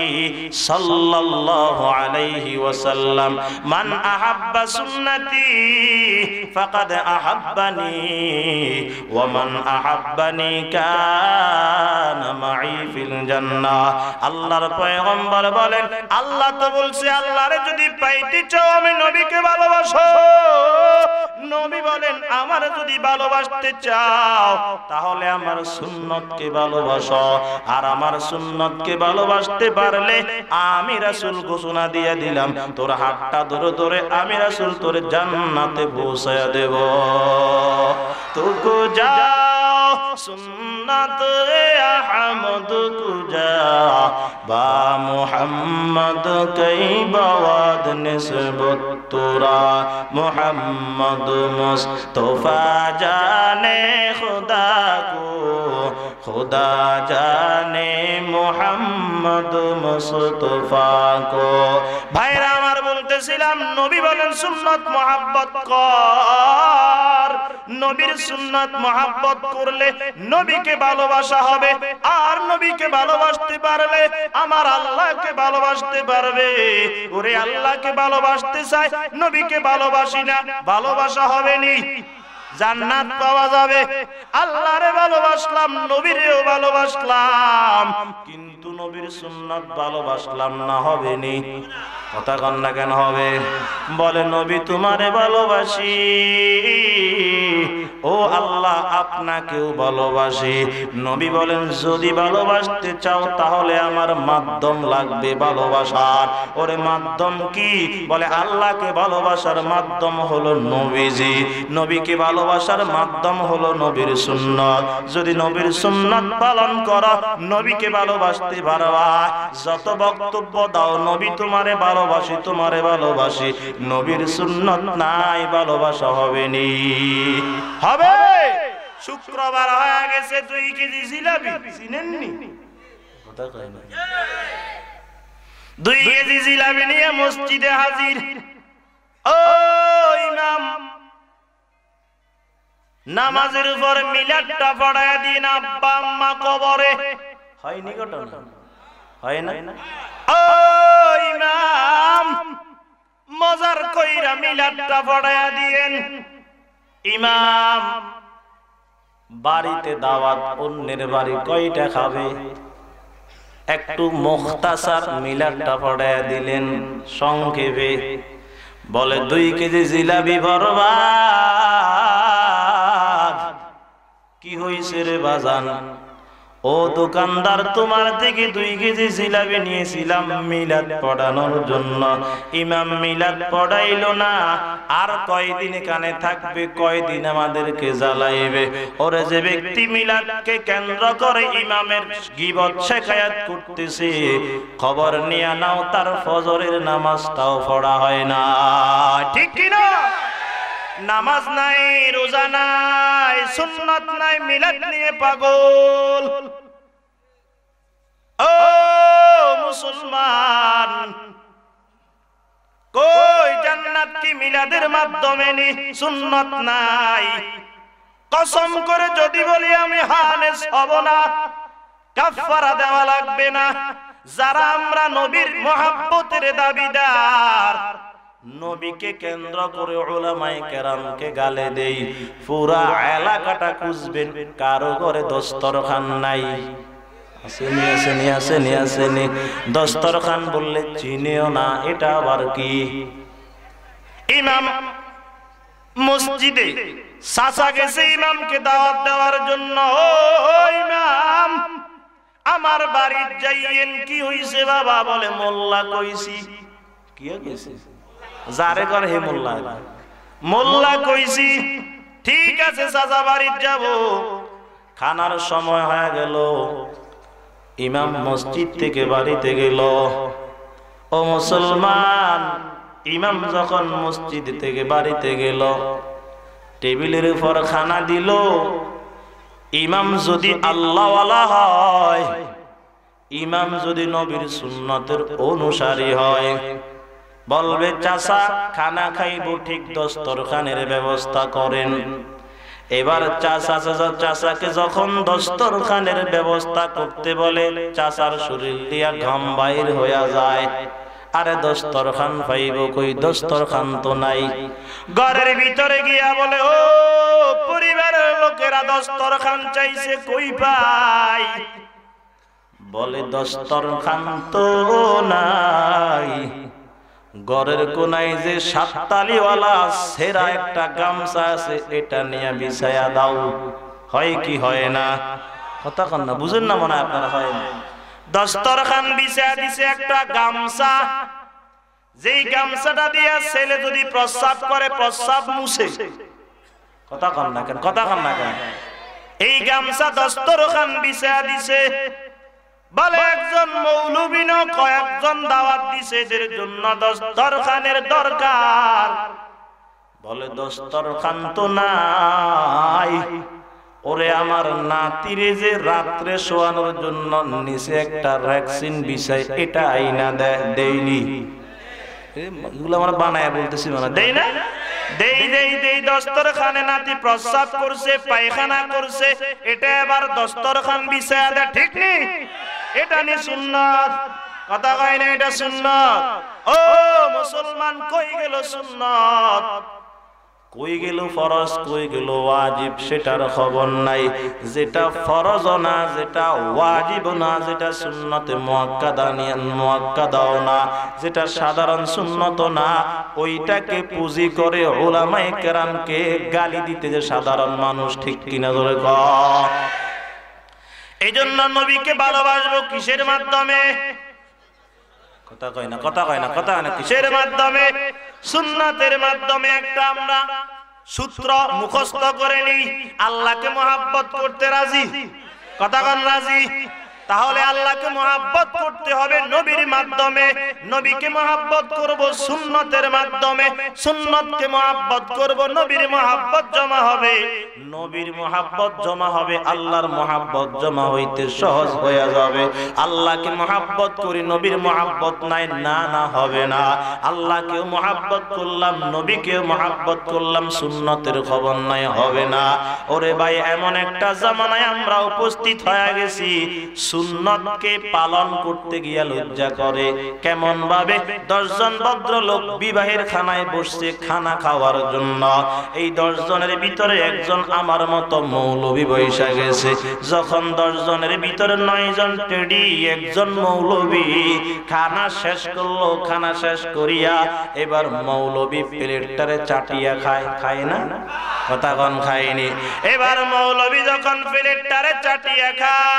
সাল্লাল্লাহু আলাইহি ওয়াসাল্লাম মান আহাব্বা সুন্নতি ফাকাদ আহাব্বানি ওয়া মান আহাব্বানি কানা মাই ফিল জান্নাহ। আল্লাহর পয়গম্বর বলেন, আল্লাহ তো বলছে আল্লাহরে যদি পাইতে চাও আমি নবীকে ভালোবাসো। নবী বলেন আমার যদি ভালোবাসতে চাও তাহলে আমার সুন্নতকে ভালোবাসো, আর আমার সুন্নতকে ভালোবাসতে পারলে আমি রাসূল ঘোষণা দিয়ে দিলাম তোর হাতটা ধরে ধরে আমি রাসূল তোর জান্নাতে পৌঁছায়া দেব। তুকু যাও সুন্নাত আহমদ কুজা বা মুহাম্মদ কই বাওয়াদ নিসবত তোরা মুহাম্মদ মুস্তফা জানে খুদা কো খুদা জানে মুহাম্মদ মুস্তফা কো। ভাইরা আমার বলতেছিলাম নবী বলেন সুন্নাত মুহাব্বত কর। নবীর সুন্নাত মুহাব্বত করলে নবীকে ভালোবাসা হবে, আর নবীকে ভালোবাসতে পারলে আমার আল্লাহকে ভালোবাসতে পারবে। ওরে আল্লাহকে ভালোবাসতে চাই নবীকে ভালোবাসি না, ভালোবাসা হবে নি, জান্নাত পাওয়া যাবে। আল্লাহরে ভালোবাসলাম নবীরেও ভালোবাসলাম, কিন্তু নবীর সুন্নাত ভালোবাসলাম না, হবে নি। কথা কন না কেন হবে? বলে নবী তোমারে ভালোবাসি, ও আল্লাহ আপনাকেও ভালোবাসি। নবী বলেন যদি ভালোবাসতে চাও তাহলে আমার মাধ্যম লাগবে ভালোবাসার। ওরে মাধ্যম কি? বলে আল্লাহকে ভালোবাসার মাধ্যম হলো নবীজি, নবীকে ভালোবাসার মাধ্যম হলো নবীর সুন্নাত। যদি নবীর সুন্নাত পালন করো নবীকে ভালোবাসতে পারবা। যত বক্তব্য দাও নবী তোমারে ভালোবাসি তোমারে ভালোবাসি, নবীর সুন্নাত নাই ভালোবাসা হবে নি। হবে। শুক্রবার হয়ে গেছে দুই কেজি জিলাপি চিনেননি? কথা কয় না। দুই কেজি জিলাপি নিয়ে মসজিদে হাজির। ও ইমাম নামাজের উপর মিলাদটা পড়ায়া দিন আব্বা আম্মা কবরে। হয়নি ঘটনা? হয় না? ও ইমাম মজার কইরা মিলাদটা পড়ায়া দিয়েন। ইমাম বাড়িতে দাওয়াত, অন্যের বাড়ি কয়টা খাবে? একটু মুখতাসার মিলাদটা পড়ায়া দিলেন সংক্ষেপে। বলে দুই কেজি জিলাপি বরবাদ। কি হইছে রে বাজান? ও দোকানদার তোমার থেকে দুই কেজি জিলাপি নিয়েছিলাম মিলাদ পড়ানোর জন্য, ইমাম মিলাদ পড়াইলো না, আর কয়দিন কানে থাকবে, কয়দিন আমাদেরকে জ্বালাইবে। ওরে যে ব্যক্তি মিলাদকে কেন্দ্র করে ইমামের গীবত শেখায়াত করতেছে, খবর নিয়ে নাও তার ফজরের নামাজটাও পড়া হয় না। ঠিক কি না? নামাজ নাই, রোজা নাই, সুন্নাত নাই, মিলাদ নিয়ে পাগল। ও মুসলমান, কই জান্নাত কি মিলাদের মাধ্যমে নি? সুন্নাত নাই। কসম করে যদি বলি আমি হানেস হব না, কাফারা দেওয়া লাগবে না। যারা আমরা নবীর মুহাব্বতের দাবিদার, নবীকে কেন্দ্র করে উলামায়ে কেরামকে গালে দেই, পুরা এলাকাটা খুঁজবেন কারো ঘরে দস্তরখান নাই। আসেনি আসেনি আসেনি আসেনি দস্তরখান বললে চিনেও না, এটা আবার কি? ইমাম মসজিদে চাচা গেছে ইমামকে দাওয়াত দেওয়ার জন্য। ও ইমাম আমার বাড়ি যাইয়েন। কি হইছে বাবা? বলে মোল্লা কইছি। কি কইছে? যারে ঘর হে মোল্লা, মোল্লা কইছি। ঠিক আছে চাচা বাড়ি যাব। খানার সময় হয়ে গেল, ইমাম মসজিদ থেকে বাড়িতে গেল। ও মুসলমান, ইমাম যখন মসজিদ থেকে বাড়িতে গেল, টেবিলের উপর খানা দিল। ইমাম যদি আল্লাহওয়ালা হয়, ইমাম যদি নবীর সুন্নতের অনুসারী হয়, বলবে চাচা খানা খাইব, ঠিক দস্তরখানের ব্যবস্থা করেন। এবার চাচা চাচা চাচাকে যখন দস্তরখানের ব্যবস্থা করতে বলে, চাচার শরীর দিয়া ঘাম বাইর হইয়া যায়। আরে দস্তরখান পাইব কই? দস্তরখান তো নাই। ঘরের ভিতরে গিয়া বলে, ও পরিবারের লোকেরা দস্তরখান চাইছে, কই পাই? বলে দস্তরখান তো নাই। ঘরের কোনায় যে সাততালিওয়ালা সেরা একটা গামছা আছে, এটা নিয়ে বিছায়া দাও। হয় কি হয় না? কথা কন না, বুঝেন না মনে হয় আপনারা? হয় না। দস্তরখান বিছায়া দিছে একটা গামছা, যেই গামছাটা দিয়া ছেলে যদি প্রস্রাব করে প্রস্রাব মুছে। কথা কন না কেন? কথা কন না কেন? এই গামছা দস্তরখান বিছায়া দিছে। বলে একজন মৌলবী না কয়েকজন দাওয়াত দিছে, এদের জন্য দস্তরখানের দরকার। বলে দস্তরখান তো নাই। ওরে আমার নাতিরে যে রাত্রে শোয়ানোর জন্য নিচে একটা ভ্যাকসিন বিছাই, এটা আইনা দেয়নি। এগুলো আমরা বানায় বলতেছি, মানে দেই না? দেই দেই দেই দস্তরখানে নাতি প্রস্রাব করছে, পায়খানা করছে, এটা এবার দস্তরখান বিছায়া দেয়, ঠিক নেই? এটা নি সুন্নাত। কথা কয় না এটা সুন্নাত? ও মুসলমান, কই গেল সুন্নাত? কই গেল ফরজ? কই গেল ওয়াজিব? সেটার খবর নাই। যেটা ফরজ না, যেটা ওয়াজিব না, যেটা সুন্নতে মুআক্কাদা নিয়ান মুআক্কাদাও না, যেটা সাধারণ সুন্নত না, ওইটাকে পুঁজি করে উলামায়ে কেরামকে গালি দিতে যে সাধারণ মানুষ, ঠিক কিনা ধরে কয়? এই জন্য নবীকে ভালোবাসবো কিসের মাধ্যমে? কথা কয় না, কথা কয় না, কথা কয় না। কিসের মাধ্যমে? সুন্নাতের মাধ্যমে। একটা আমরা সূত্র মুখস্থ করে নিই, আল্লাহকে মহব্বত করতে রাজি। কথা কন রাজি? তাহলে আল্লাহকে মহব্বত করতে হবে নবীর মাধ্যমে, নবীকে মহব্বত করব সুন্নতের মাধ্যমে, সুন্নতকে মহব্বত করব, নবীর মহব্বত জমা হবে, নবীর মহব্বত জমা হবে, আল্লাহর মহব্বত জমা হইতে সহজ হয়ে যাবে। আল্লাহকে মহব্বত করি, নবীর মহব্বত নাই, না না হবে না। আল্লাহকেও মহব্বত করলাম, নবীকেও মহব্বত করলাম, সুন্নতের খবর নাই, হবে না। ওরে ভাই, এমন একটা জামানায় আমরা উপস্থিত হয়ে গেছি, সুন্নতকে পালন করতে গিয়া লজ্জা করে। কেমন ভাবে? দশজন ভদ্রলোক বিবাহের খানায় বসছে খানা খাওয়ার জন্য। এই দশ জনের ভিতরে একজন আমার মতো মৌলবী বৈশা গেছে। যখন দশ জনের ভিতরে নয় জন টেডি, একজন মৌলবী খানা শেষ করলো। খানা শেষ করিয়া এবার মৌলবী প্লেটটারে চাটিয়া খায়, খায় না? কথা কন খায়নি? এবার মৌলবী যখন প্লেটটারে চাটিয়া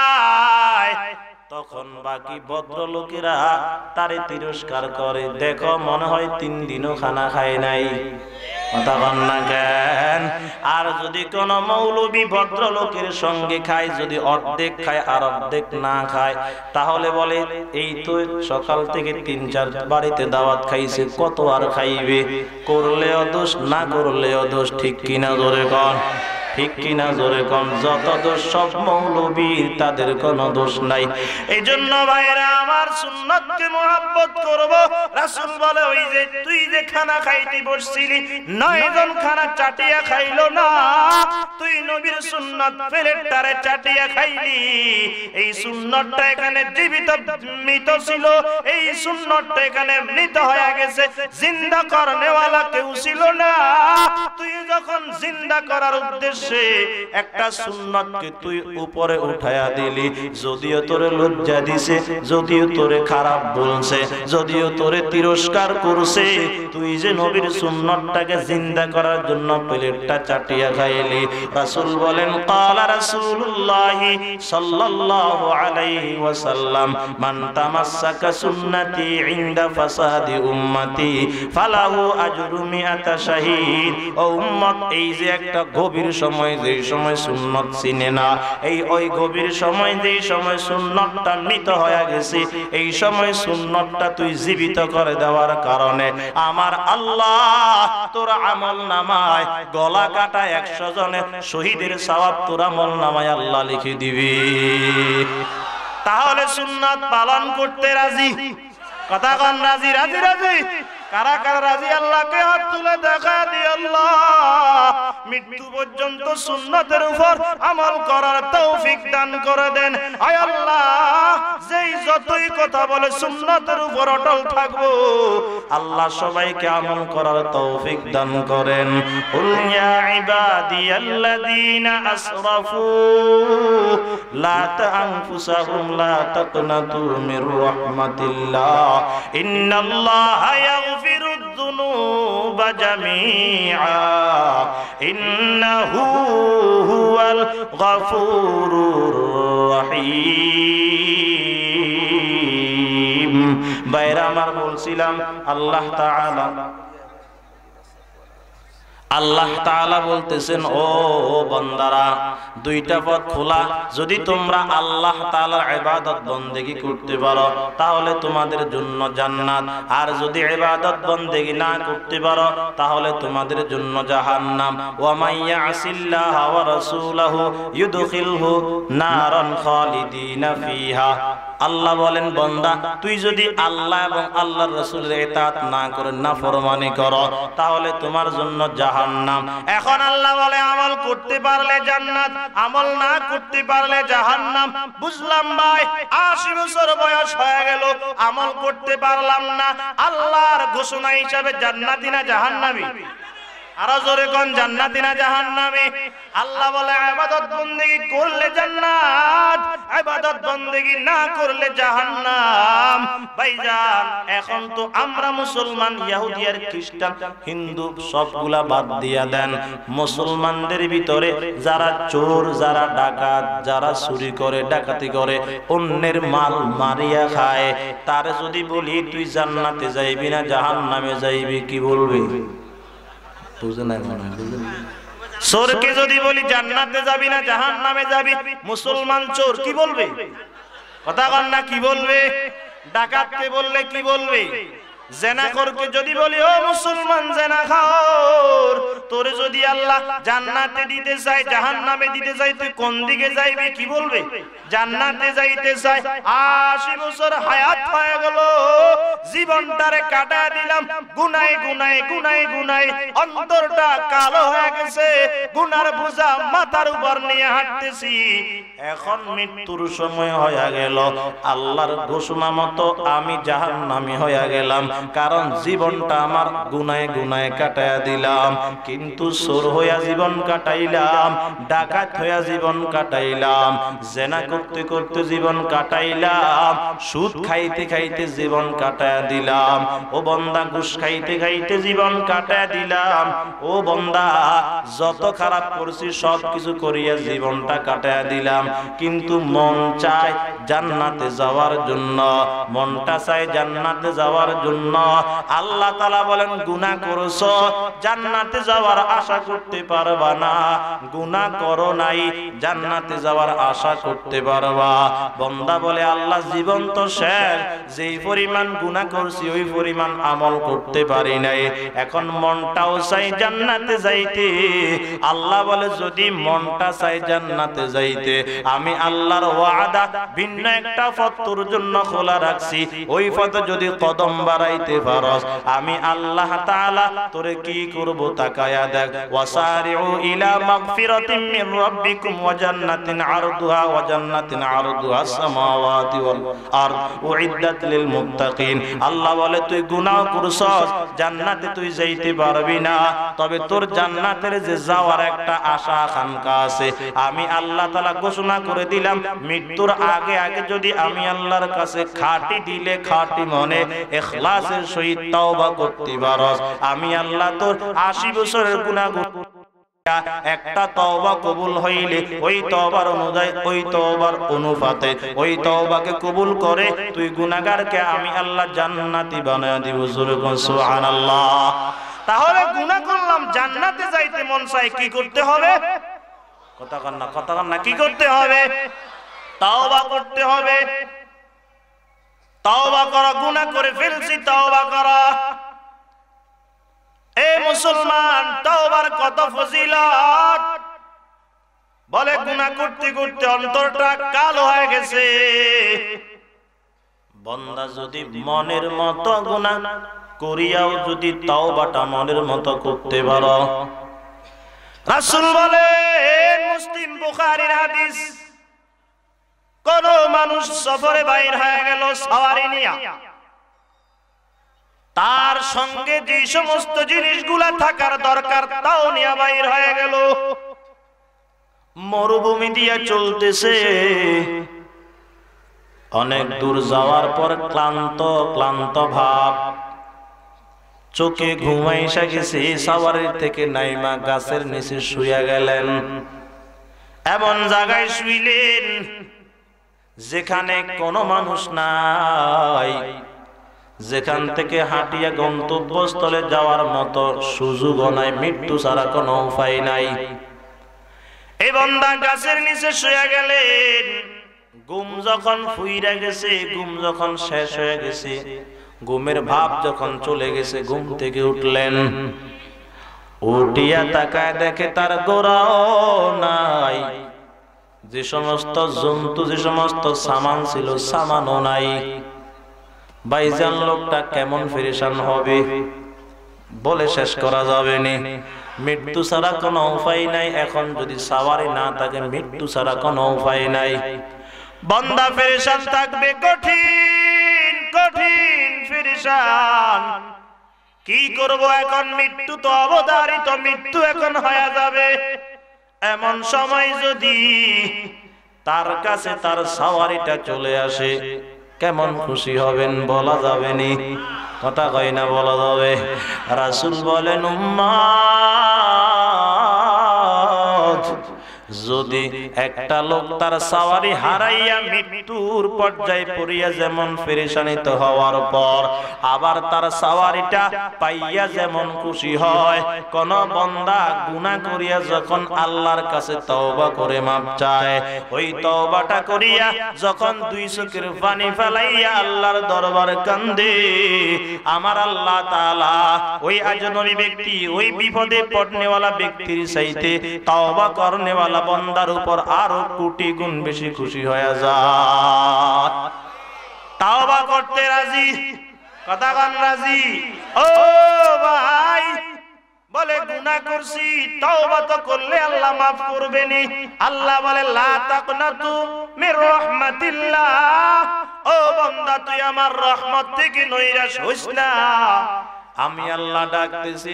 খায়, তখন বাকি ভদ্রলোকেরা তারে তিরস্কার করে। দেখো, মনে হয় তিন দিনও খানা খায় নাই। কথা কন না কেন? আর যদি কোন মৌলবী ভদ্রলোকের সঙ্গে খায়, যদি অর্ধেক খায় আর অর্ধেক না খায়, তাহলে বলে এই তো সকাল থেকে তিন চার বাড়িতে দাওয়াত খাইছে, কত আর খাইবে? করলেও দোষ, না করলেও দোষ, ঠিক কিনা জোরে কন? ঠিক কিনা জোরে কন? যত দোষ সব মৌলবীর, তাদের কোনো দোষ নাই। এই জন্য ভাইরা আমার, সুন্নতকে মহব্বত করব। রাসূল বলে, ওই যে তুই যে খানা খাইতে বসছিলি, নয় জন খানা চাটিয়া খাইলো না, তুই নবীর সুন্নত প্লেটটারে চাটিয়া খাইলি। এই সুন্নতটা এখানে জীবিত মৃত ছিল, এই সুন্নতটা এখানে মৃত হয়ে গেছে, জিন্দা করনেওয়ালা কেউ ছিল না। তুই যখন জিন্দা করার উদ্দেশ্য একটা সুন্নতকে তুই উপরে উঠায়া দিলি, যদিও তোরে লজ্জা দিছে, যদিও তোরে খারাপ বলছে, যদিও তোরে তিরস্কার করছে, তুই যে নবীর সুন্নতটাকে জিন্দা করার জন্য প্লেটটা চাটিয়া খাইলি। রাসূল বলেন, ক্বালা রাসূলুল্লাহি সাল্লাল্লাহু আলাইহি ওয়াসাল্লাম, মান তামাসসাকা সুন্নতি ইনদা ফাসাদি উম্মতি ফালাহু আজরু মিআতা শাহীদ। ও উম্মত, এই যে একটা গভীর সময়, যে সময় সুন্নত চিনে না, এই ওই গভীর সময়, যে সময় সুন্নতটা মৃত হয়ে গেছে, এই সময় সুন্নতটা তুই জীবিত করে দেওয়ার কারণে আমার আল্লাহ তোর আমল নামায় গলা কাটা একশো জনের শহীদের সওয়াব তোর আমল নামায় আল্লাহ লিখে দিবি। তাহলে সুন্নাত পালন করতে রাজি? কথা কন রাজি? রাজি রাজি? কারা কারা রাজি? আল্লাহকে হাত তুলে দেখা দি। আল্লাহ মৃত্যু পর্যন্ত সুন্নতের উপর আমল করার তৌফিক দান করে দেন। আয় আল্লাহ, যেই যতই কথা বলে সুন্নতের উপর অটল থাকবো, আল্লাহ সবাইকে আমল করার তৌফিক দান করেন। কুল ইয়া ইবাদিয়াল্লাযীনা আসরাফু লা তানফুসাহুম লা তাকনাতু মির রাহমাতিল্লাহ ইন্নাল্লাহা ইয়াগফিরুদ যুনুবা জামিআ ইন্নাহু হুয়াল গফুরুর রহিম। বাইরা আমার বলছিলাম আল্লাহ তাআলা আল্লাহ তাআলা বলতেছেন, ও বান্দারা, দুইটা পথ খোলা। যদি তোমরা আল্লাহ তাআলার ইবাদত বন্দেগী করতে পারো তাহলে তোমাদের জন্য জান্নাত, আর যদি ইবাদত বন্দেগী না করতে পারো তাহলে তোমাদের জন্য জাহান্নাম। ওয়া মান ইয়াসিল্লাহা ওয়া রাসূলাহু ইউদখিলহু নারান খালিদিনা ফিহা। আল্লাহ বলেন, বান্দা তুই যদি আল্লাহ এবং আল্লাহর রাসূলের ইতাআত না করে নাফরমানি করো তাহলে তোমার জন্য জাহান্নাম। এখন আল্লাহ বলে আমল করতে পারলে জান্নাত, আমল না করতে পারলে জাহান্নাম। বুঝলাম ভাই, আশি বছর বয়স হয়ে গেল, আমল করতে পারলাম না, আল্লাহর ঘোষণা হিসাবে জান্নাতি না জাহান্নামী? আরো জোরে কোন, জান্নাতি না জাহান্নামী? আল্লাহ বলে ইবাদত বন্দেগী করলে জান্নাত, ইবাদত বন্দেগী না করলে জাহান্নাম। ভাইজান, এখন তো আমরা মুসলমান, ইহুদি আর খ্রিস্টান, হিন্দু সবগুলা বাদ দিয়া দেন। মুসলমানদের ভিতরে যারা চোর, যারা ডাকাত, যারা চুরি করে, ডাকাতি করে, অন্যের মাল মারিয়া খায়, তার যদি বলি তুই জান্নাতে যাইবি না জাহান্নামে যাইবি, কি বলবি? চোরকে যদি বলি জান্নাতে যাবি না জাহান্নামে যাবি, মুসলমান চোর কি বলবে? কথা কন না, কি বলবে? ডাকাতকে বললে কি বলবে? জেনাখোরকে যদি বলি ও মুসলমান জেনাখোর, তোরে যদি আল্লাহ জান্নাতে দিতে চায় জাহান্নামে দিতে চায়, তুই কোন দিকে যাইবি, কি বলবে? জান্নাতে যাইতে চায়। আশি বছর হায়াত হয়ে গেল, জীবনটারে কাটা দিলাম গুনায় গুনায় গুনায় গুনায়, অন্তরটা কালো হয়ে গেছে, গুনার বোঝা মাথার উপর নিয়ে হাঁটতেছি। এখন মৃত্যুর সময় হয়ে গেল, আল্লাহর ঘোষণা মতো আমি জাহান্নামী হয়ে গেলাম, কারণ জীবনটা আমার গুনায় গুনায় কাটাইয়া দিলাম। কিন্তু চোর হইয়া জীবন কাটাইলাম, ডাকাত হইয়া জীবন কাটাইলাম, জেনা করতে করতে জীবন কাটাইলাম, সুদ খাইতে খাইতে জীবন কাটাইয়া দিলাম, ও বন্দা ঘুষ খাইতে খাইতে জীবন কাটাইয়া দিলাম, ও বন্দা যত খারাপ করছি সব কিছু করিয়া জীবনটা কাটাইয়া দিলাম। কিন্তু মন চায় জান্নাতে যাওয়ার জন্য, মনটা চায় জান্নাতে যাওয়ার জন্য। আল্লাহ তাআলা বলেন, গুনাহ করছো, জান্নাতে যাওয়ার আশা করতে পারবা না। গুনাহ করো নাই, জান্নাতে যাওয়ার আশা করতে পারবা। বান্দা বলে, আল্লাহ জীবন তো শেষ, যেই পরিমাণ গুনাহ করছি ওই পরিমাণ আমল করতে পারি নাই, এখন মনটাও চাই জান্নাতে যাইতে। আল্লাহ বলে, যদি মনটা চাই জান্নাতে যাইতে, আমি আল্লাহর ওয়াদা ভিন্ন একটা পথ তোর জন্য খোলা রাখছি, ওই পথে যদি কদম বাড়াইতে পারস, আমি আল্লাহ তাআলা তোরে কি করব তাকায়া দেখ। ওয়াসারিউ ইলা মাগফিরাতিন মির রাব্বিকুম ওয়া জান্নাতিন আরদুহা ওয়া জান্নাতিন আরদুহা সামাওয়াতি ওয়াল আরদ উইদ্দাত লিল মুত্তাকিন। আল্লাহ বলে, তুই গুনাহ করছস, জান্নাতে তুই যাইতে পারবি না, তবে তোর জান্নাতের যে যাওয়ার একটা আশা আকাঙ্ক্ষা আছে, আমি আল্লাহ তাআলা ঘোষণা করে দিলাম, মৃত্যুর আগে আগে যদি আমি আল্লাহর কাছে খাঁটি দিলে খাঁটি মনে ইখলাসের সহিত তওবা করতে পারস, আমি আল্লাহ তোর আশি বছরের গুনাহ একটা তওবা কবুল হইলে ওই তওবার অনুযায়ী, ওই তওবার অনুপাতে, ওই তওবাকে কবুল করে তুই গুনাহগারকে আমি আল্লাহ জান্নাতি বানায়া দিব। জোরে বল সুবহানাল্লাহ। তাহলে গুনাহ করলাম, জান্নাতে যাইতে মন চাই, কি করতে হবে? কথা কন না, কথা কন না, কি করতে হবে? তওবা করতে হবে। তওবা করা, গুনাহ করে ফেলছি, তওবা করা। এ মুসলমান, তওবার কত ফজিলত! বলে গুনাহ করতে করতে অন্তরটা কালো হয়ে গেছে। বান্দা যদি মনের মতো গুনাহ করিয়াও যদি তওবাটা মনের মতো করতে পারো, রাসূল বলেন, মুসলিম বুখারীর হাদিস, কোন মানুষ সফরে বাইর হয়ে গেল সওয়ারি নিয়া, তার সঙ্গে যে সমস্ত জিনিসগুলা থাকার দরকার তাও নিয়ে বাইর হয়ে গেল। মরুভূমি দিয়ে চলতেছে, অনেক দূর যাওয়ার পর ক্লান্ত ক্লান্ত ভাব, চোখে ঘুমাইসা গেছে, সাওয়ারির থেকে নাইমা গাছের নিচে শুইয়া গেলেন। এমন জায়গায় শুইলেন যেখানে কোনো মানুষ নাই, যেখান থেকে হাঁটিয়া গন্তব্যস্থলে যাওয়ার মতো সুযোগও নাই, মৃত্যু ছাড়া কোনো উপায় নাই। এই বান্দা গাছের নিচে শুয়ে গেলেন। ঘুম যখন ফুইরা গেছে, ঘুম যখন শেষ হয়ে গেছে, ঘুমের ভাব যখন চলে গেছে, ঘুম থেকে উঠলেন। উঠিয়া তাকায় দেখে তার গোড়াও নাই, যে সমস্ত জন্তু যে সমস্ত সামান ছিল সামানও নাই। ভাইজান, লোকটা কেমন পেরেশান হবে বলে শেষ করা যাবে না। মৃত্যু ছাড়া কোনো উপায় নাই। এখন যদি সাওয়ারি না থাকে, মৃত্যু ছাড়া কোনো উপায় নাই। বান্দা পেরেশান থাকবে, কঠিন কঠিন পেরেশান। কি করব এখন? মৃত্যু তো অবধারিত, মৃত্যু এখন হয়ে যাবে। এমন সময় যদি তার কাছে তার সাওয়ারিটা চলে আসে, কেমন খুশি হবেন বলা যাবে নি। কথা কয় না, বলা যাবে। রাসূল বলেন, উম্মাত, যদি একটা লোক তার সাওয়ারি হারাইয়া মৃত্যুর পর্যায়ে পড়িয়া যেমন পেরেশানিত হওয়ার পর আবার তার সাওয়ারিটা পাইয়া যেমন খুশি হয়, কোন বান্দা গুনাহ করিয়া যখন আল্লাহর কাছে তওবা করে মাপ চায়, ওই তওবাটা করিয়া যখন দুই চোখের পানি ফেলাইয়া আল্লাহর দরবারে কান্দে, আমার আল্লাহ তাআলা ওই আজনবী ব্যক্তি, ওই বিপদে পড়নেওয়ালা ব্যক্তির চাইতে তওবা করনেওয়ালা বান্দার উপর আরো কোটি গুণ বেশি খুশি হয়ে যায়। তওবা করতে রাজি, কথা গান রাজি। ও ভাই, বলে গুনাহ করছি, তওবা তো করলে আল্লাহ মাফ করবেনি। আল্লাহ বলে, লা তাকনাতু মির রাহমাতিল্লাহ, ও বান্দা তুই আমার রহমত থেকে নৈরাশ হইস না। আমি আল্লাহ ডাকতেছি,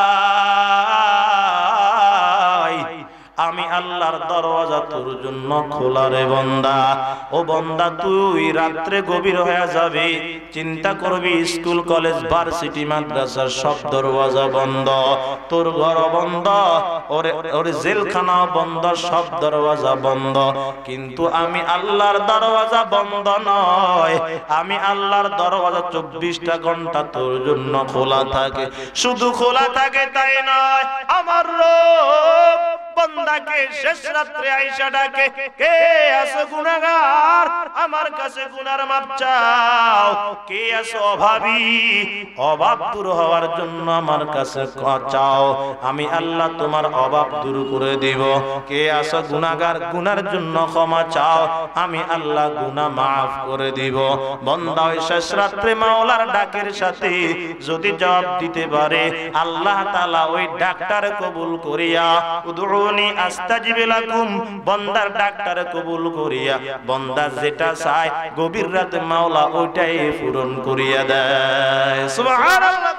আয়, আমি আল্লাহর দরওয়াজা তোর জন্য খোলা রে বান্দা। ও বান্দা, তুই রাত্রে গভীর হয়ে যাবে, চিন্তা করবি স্কুল কলেজ ভার্সিটি মাদ্রাসার সব দরওয়াজা বন্ধ, তোর ঘর বন্ধ, ওরে ওরে জেলখানা বন্ধ, সব দরওয়াজা বন্ধ। কিন্তু আমি আল্লাহর দরওয়াজা বন্ধ নয়, আমি আল্লাহর দরওয়াজা চব্বিশটা ঘন্টা তোর জন্য খোলা থাকে। শুধু খোলা থাকে তাই নয়, আমার রব বান্দাকে শেষ রাত্রে আয়েশা ডাকে, কে আছো গুনাহগার, আমার কাছে গুনার মাপ চাও। কে আছো অভাবী, অভাব দূর হওয়ার জন্য আমার কাছে চাও, আমি আল্লাহ তোমার অভাব দূর করে দিব। কে আছো গুনাহগার, গুনার জন্য ক্ষমা চাও, আমি আল্লাহ গুনাহ মাফ করে দিব। বান্দা ওই শেষ রাত্রে মাওলার ডাকের সাথে যদি জবাব দিতে পারে, আল্লাহ তাআলা ওই ডাকটার কবুল করিয়া উদউনি আস্তাজিব লাকুম, বান্দার ডাকটার কবুল করিয়া বান্দা যেটা চায় গভীর রাতে মাওলা ওইটাই পূরণ করিয়া দেয়। সুবহানাল্লাহ।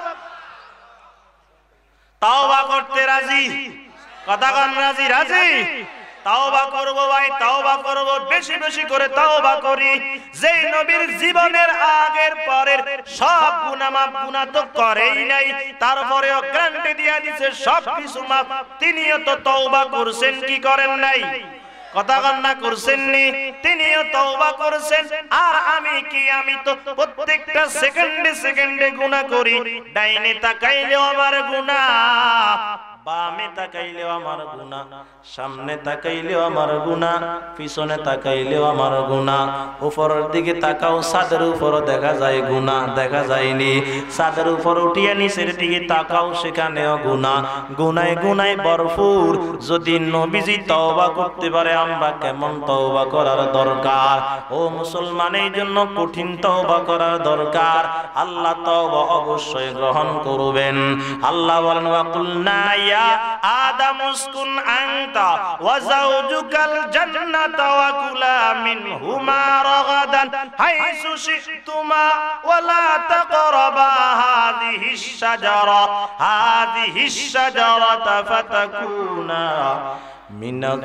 তওবা করতে রাজি, কথা গান রাজি, রাজি। তওবা করব ভাই, তওবা করব, বেশি বেশি করে তওবা করি। যেই নবীর জীবনের আগের পরের সব গুনাহ মাফ, গুনাহ তো করেই নাই, তারপরেও গ্যারান্টি দিয়া দিয়েছে সব কিছু মাফ। তিনিও তো তওবা করছেন, কি করেন নাই? কথা কান্না করছেন নি? তিনিও তওবা করছেন। আর আমি কি? আমি তো প্রত্যেকটা সেকেন্ডে সেকেন্ডে গুনাহ করি। ডাইনে তাকাইলেও আমার গুনাহ, বামে তাকাইলেও আমার গুনাহ, সামনে তাকাইলেও আমার গুনাহ, পিছনে তাকাইলেও আমার গুনাহ। উপরের দিকে তাকাও, ছাদের উপর দেখা যায় গুনাহ, দেখা যায়নি। ছাদের উপর উঠিয়া নিচের দিকে তাকাও, সেখানেও গুনাহ, গুনায় গুনায় ভরপুর। যদি নবীজি তওবা করতে পারে, আমরা কেমন তওবা করার দরকার? ও মুসলমান, এই জন্য কঠিন তওবা করার দরকার। আল্লাহ তওবা অবশ্যই গ্রহণ করবেন। আল্লাহ বলেন, ওয়া কুলনা ইয়া ইয়া আদম উসকুন আনতা ওয়া যাওজুকাল জান্নাতা ওয়া কুলা মিনহুমা রাগাদান হাইসু শি'তুমা ওয়া লা তাকরাবা হাযিহিশ শাজারা হাযিহিশ শাজারাতা ফাতাকুনা মিনাজ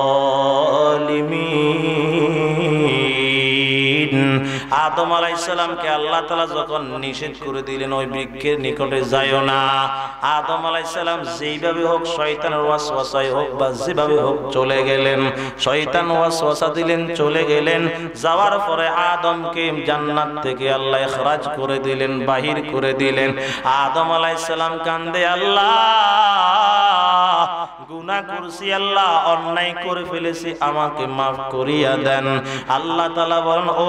যালিমিন। আদম আলাইহিস সালামকে আল্লাহ তাআলা যখন নিষেধ করে দিলেন ওই বৃক্ষের নিকটে যাইও না, আদম আলাইহিস সালাম যেইভাবে হোক শয়তানের ওয়াসওয়াসায় হোক বা যেভাবে হোক চলে গেলেন। শয়তান ওয়াসওয়াসা দিলেন, চলে গেলেন। যাওয়ার পরে আদমকে জান্নাত থেকে আল্লাহ ইখরাজ করে দিলেন, বাহির করে দিলেন। আদম আলাইহিস সালাম কান্দে, আল্লাহ গুনাহ করছি, আল্লাহ অন্যায় করে ফেলেছি, আমাকে মাফ করিয়া দেন। আল্লাহ তাআলা বলেন, ও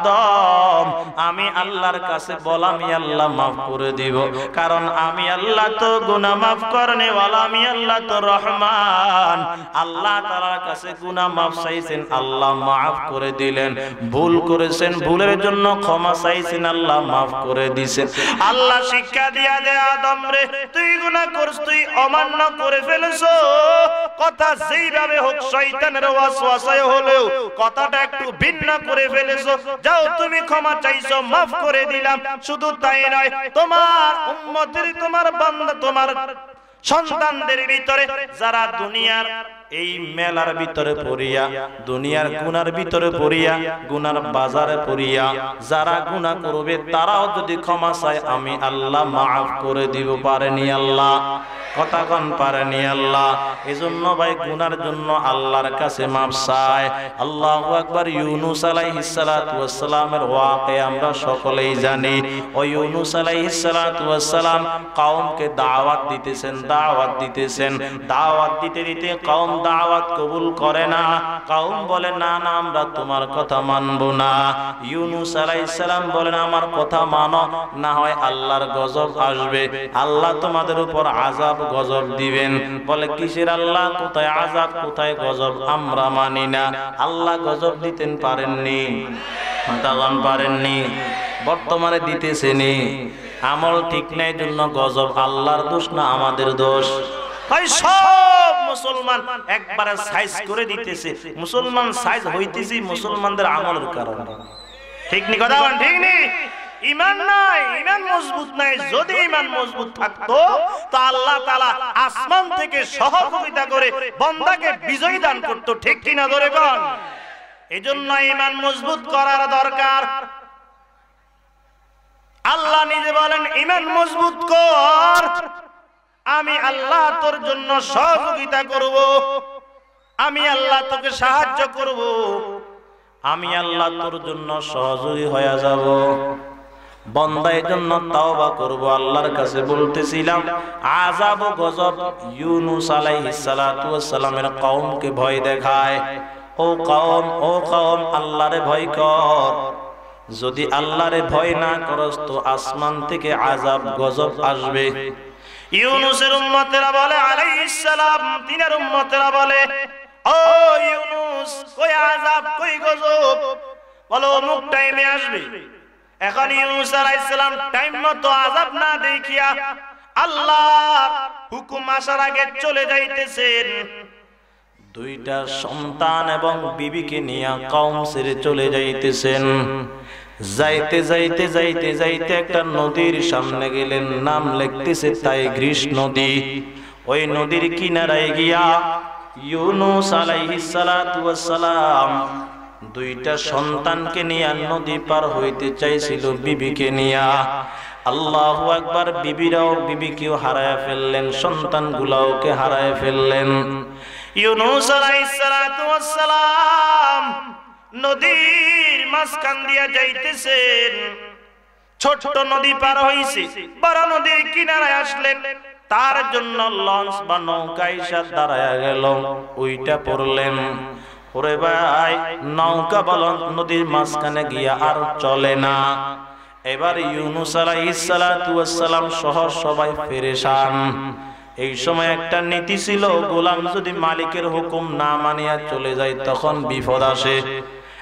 আদম আমি আল্লাহর কাছে বল, আমি আল্লাহ মাফ করে দিব, কারণ আমি আল্লাহ তো গুনাহ মাফ করনে ওয়ালা, আমি আল্লাহ তো রহমান। আল্লাহ তাআলার কাছে গুনাহ মাফ চাইছেন, আল্লাহ মাফ করে দিলেন। ভুল করেছেন, ভুলের জন্য ক্ষমা চাইছেন, আল্লাহ মাফ করে দিয়েছেন। আল্লাহ শিক্ষা দিয়া দে, আদম রে তুই গুনাহ করছ, তুই অমান্য করে ফেলেছো। কথা যেইভাবে হোক শয়তানের ওয়াসওয়াসায় হলেও কথাটা একটু ভিন্ন করে ফেলেছো, যাও তুমি ক্ষমা চাইছো, মাফ করে দিলাম। শুধু তাই নয়, তোমার উম্মতের, তোমার বান্দা, তোমার সন্তানদের ভিতরে যারা দুনিয়ার এই মেলার ভিতরে পড়িয়া, দুনিয়ার গুনার ভিতরে পড়িয়া, গুনার বাজারে পড়িয়া যারা গুনাহ করবে তারাও যদি ক্ষমা চায়, আমি আল্লাহ মাফ করে দিব। পারেনি আল্লাহ? কথা কোন পারেনি আল্লাহ? এজন্য ভাই গুনার জন্য আল্লাহর কাছে মাফ চায়। আল্লাহু আকবার। ইউনূস আলাইহিস সালাতু ওয়াস সালামের ওয়াকিয়া আমরা সকলেই জানি। ওই ইউনূস আলাইহিস সালাতু ওয়াস সালাম কওমকে দাওয়াত দিতেছেন, দাওয়াত দিতেছেন, দাওয়াত দিতে দিতে কওম দাওয়াত কবুল করে না। কওম বলে, না না আমরা তোমার কথা মানব না। ইউনূস আলাইহিস সালাম বলেন, আমার কথা মানো, না হয় আল্লাহর গজব আসবে, আল্লাহ তোমাদের উপর আযাব গজব দিবেন। বলে, কিসের আল্লাহ? কোথায় আযাব, কোথায় গজব? আমরা মানি না। আল্লাহ গজব দিতেন পারেননি? তখন পারেননি, বর্তমানে দিতেছেনি। আমল ঠিক নাই জন্য গজব। আল্লাহর দোষ না আমাদের দোষ? ভাই সব মুসলমান একবারে সাইজ করে দিতেছে। মুসলমান সাইজ হইতেছি মুসলমানদের আমলের কারণে। ঠিক নি কথা? ঠিক নি? ঈমান নাই, ঈমান মজবুত নাই। যদি ঈমান মজবুত থাকতো তো আল্লাহ তাআলা আসমান থেকে সহযোগিতা করে বান্দাকে বিজয় দান করত। ঠিক কি না? ধরে কোন? এজন্য ঈমান মজবুত করার দরকার। আল্লাহ নিজে বলেন, ঈমান মজবুত কর, আমি আল্লাহ তোর জন্য সহযোগিতা করব, আমি আল্লাহ তোকে সাহায্য করব, আমি আল্লাহ তোর জন্য সহযোগী হয়ে যাব। বান্দার জন্য তাওবা করব। আল্লাহর কাছে বলতেছিলাম, আযাব ও গজব ইউনূস আলাইহিস সালাতু ওয়াস সালামের কওমকে ভয় দেখায়। ও কওম, ও কওম, আল্লাহরে ভয় কর। যদি আল্লাহরে ভয় না করস তো আসমান থেকে আযাব গজব আসবে। ইউনূসের উম্মতেরা বলে আলাইহিস সালাম, তিনার উম্মতেরা বলে, ও ইউনূস, কই আযাব, কই গজব? বলো অমুক টাইমে আসবে। এখন ইউনূস আলাইহিস সালাম টাইম মতো আযাব না দেখিয়া আল্লাহর হুকুম আসার আগে চলে যাইতেছেন। দুইটা সন্তান এবং বিবিকে নিয়ে কওম ছেড়ে চলে যাইতেছেন। যাইতে যাইতে যাইতে যাইতে একটা নদীর সামনে গেলেন, নাম লিখতেছে টাইগ্রিস নদী। ওই নদীর কিনারায় গিয়া ইউনূস আলাইহিস সালাতু ওয়াস সালাম দুইটা সন্তানকে নিয়ে নদী পার হইতে চাইছিল, বিবিকে নিয়া। আল্লাহু আকবার। বিবিরাও বিবিকেও হারায় ফেললেন, সন্তানগুলাওকে হারায় ফেললেন। ইউনূস আলাইহিস সালাতু ওয়াস সালাম নদীর মাঝখান দিয়া যাইতেছেন। ছোট্ট নদী পার হইছে, বড় নদীর কিনারায় আসলেন। তার জন্য লঞ্চ বা নৌকা এসে দাঁড়ায়া গেল, ওইটা পড়লেন। ওরে ভাই, নৌকা বলন নদীর মাঝখানে গিয়া আর চলে না। এবার ইউনূস আলাইহিস সালাতু ওয়াস সালাম সহ সবাই পেরেশান। এই সময় একটা নীতি ছিল, গোলাম যদি মালিকের হুকুম না মানিয়া চলে যায় তখন বিপদ আসে।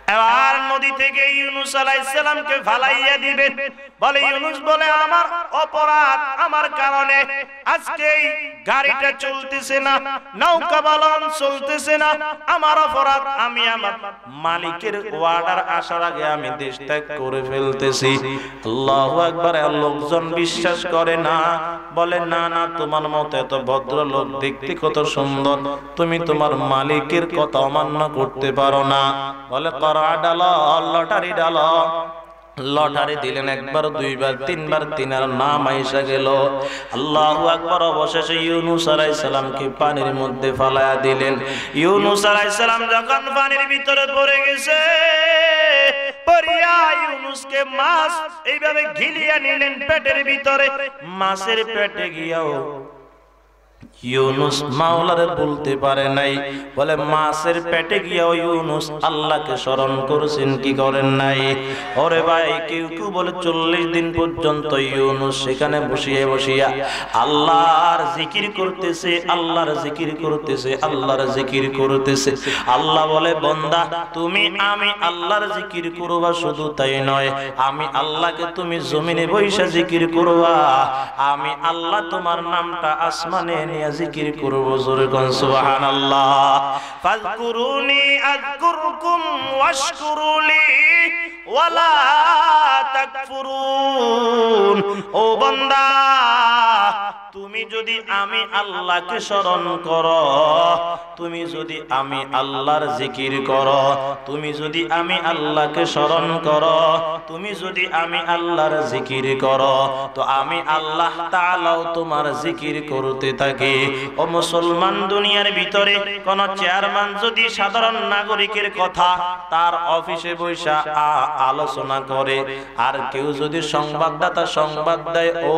এবার নদী থেকে ইউনুস আলাইহিস সালামকে ফালাইয়া দিবেন। বলে ইউনুস বলে আমার অপরাধ, আমার কারণে আজকে গাড়িটা চলতেছে না, নৌকা বালন চলতেছে না, আমার অপরাধ। আমি আমার মালিকের ওয়ার্ডার আসার আগে আমি দেশ ত্যাগ করে ফেলতেছি। আল্লাহু আকবার। লোকজন বিশ্বাস করে না, বলে না না, তোমার মতো এত ভদ্র লোক, দেখতে কত সুন্দর, তুমি তোমার মালিকের কথা অমান্য করতে পারো না। বলে করা ডালো, লটারি ডালো। লটারি দিলেন, একবার দুইবার তিনবার, তিনার নাম আইসা গেল। আল্লাহু আকবার। অবশেষে ইউনুস আলাইহিস সালামকে পানির মধ্যে ফালায়া দিলেন। ইউনুস আলাইহিস সালাম যখন পানির ভিতরে পড়ে গেছে, পড়িয়া ইউনুসকে মাছ এইভাবে গিলিয়া নিলেন পেটের ভিতরে। মাছের পেটে গিয়াও ইউনুস মাওলারে বলতে পারে নাই। বলে মাছের পেটে গিয়াও ইউনুস আল্লাহকে স্মরণ করেছেন কি করেন নাই? ওরে ভাই, কেউ কেউ বলে চল্লিশ দিন পর্যন্ত ইউনুস সেখানে বসিয়ে বসিয়া আল্লাহর জিকির করতেছে, আল্লাহর জিকির করতেছে, আল্লাহর জিকির করতেছে। আল্লাহ বলে বান্দা, তুমি আমি আল্লাহর জিকির করবা, শুধু তাই নয়, আমি আল্লাহকে তুমি জমিনে বৈশা জিকির করবা, আমি আল্লাহ তোমার নামটা আসমানে নিয়ে জিকির করব। জোরে কোন সুবহানাল্লাহ। ফাযকুরুনি আযকুরকুম ওয়াশকুরুলি ওয়ালা তাকফুরুন। ও বান্দা, তুমি যদি আমি আল্লাহকে স্মরণ করো, তুমি যদি আমি আল্লাহর জিকির করো, তুমি যদি আমি আল্লাহকে স্মরণ করো, তুমি যদি আমি আল্লাহর জিকির করো, তো আমি আল্লাহ তাআলাও তোমার জিকির করতে থাকি। ও মুসলমান, দুনিয়ার ভিতরে কোন চেয়ারম্যান যদি সাধারণ নাগরিকের কথা তার অফিসে বসে আলোচনা করে, আর কেউ যদি সংবাদদাতা সংবাদ দেয়, ও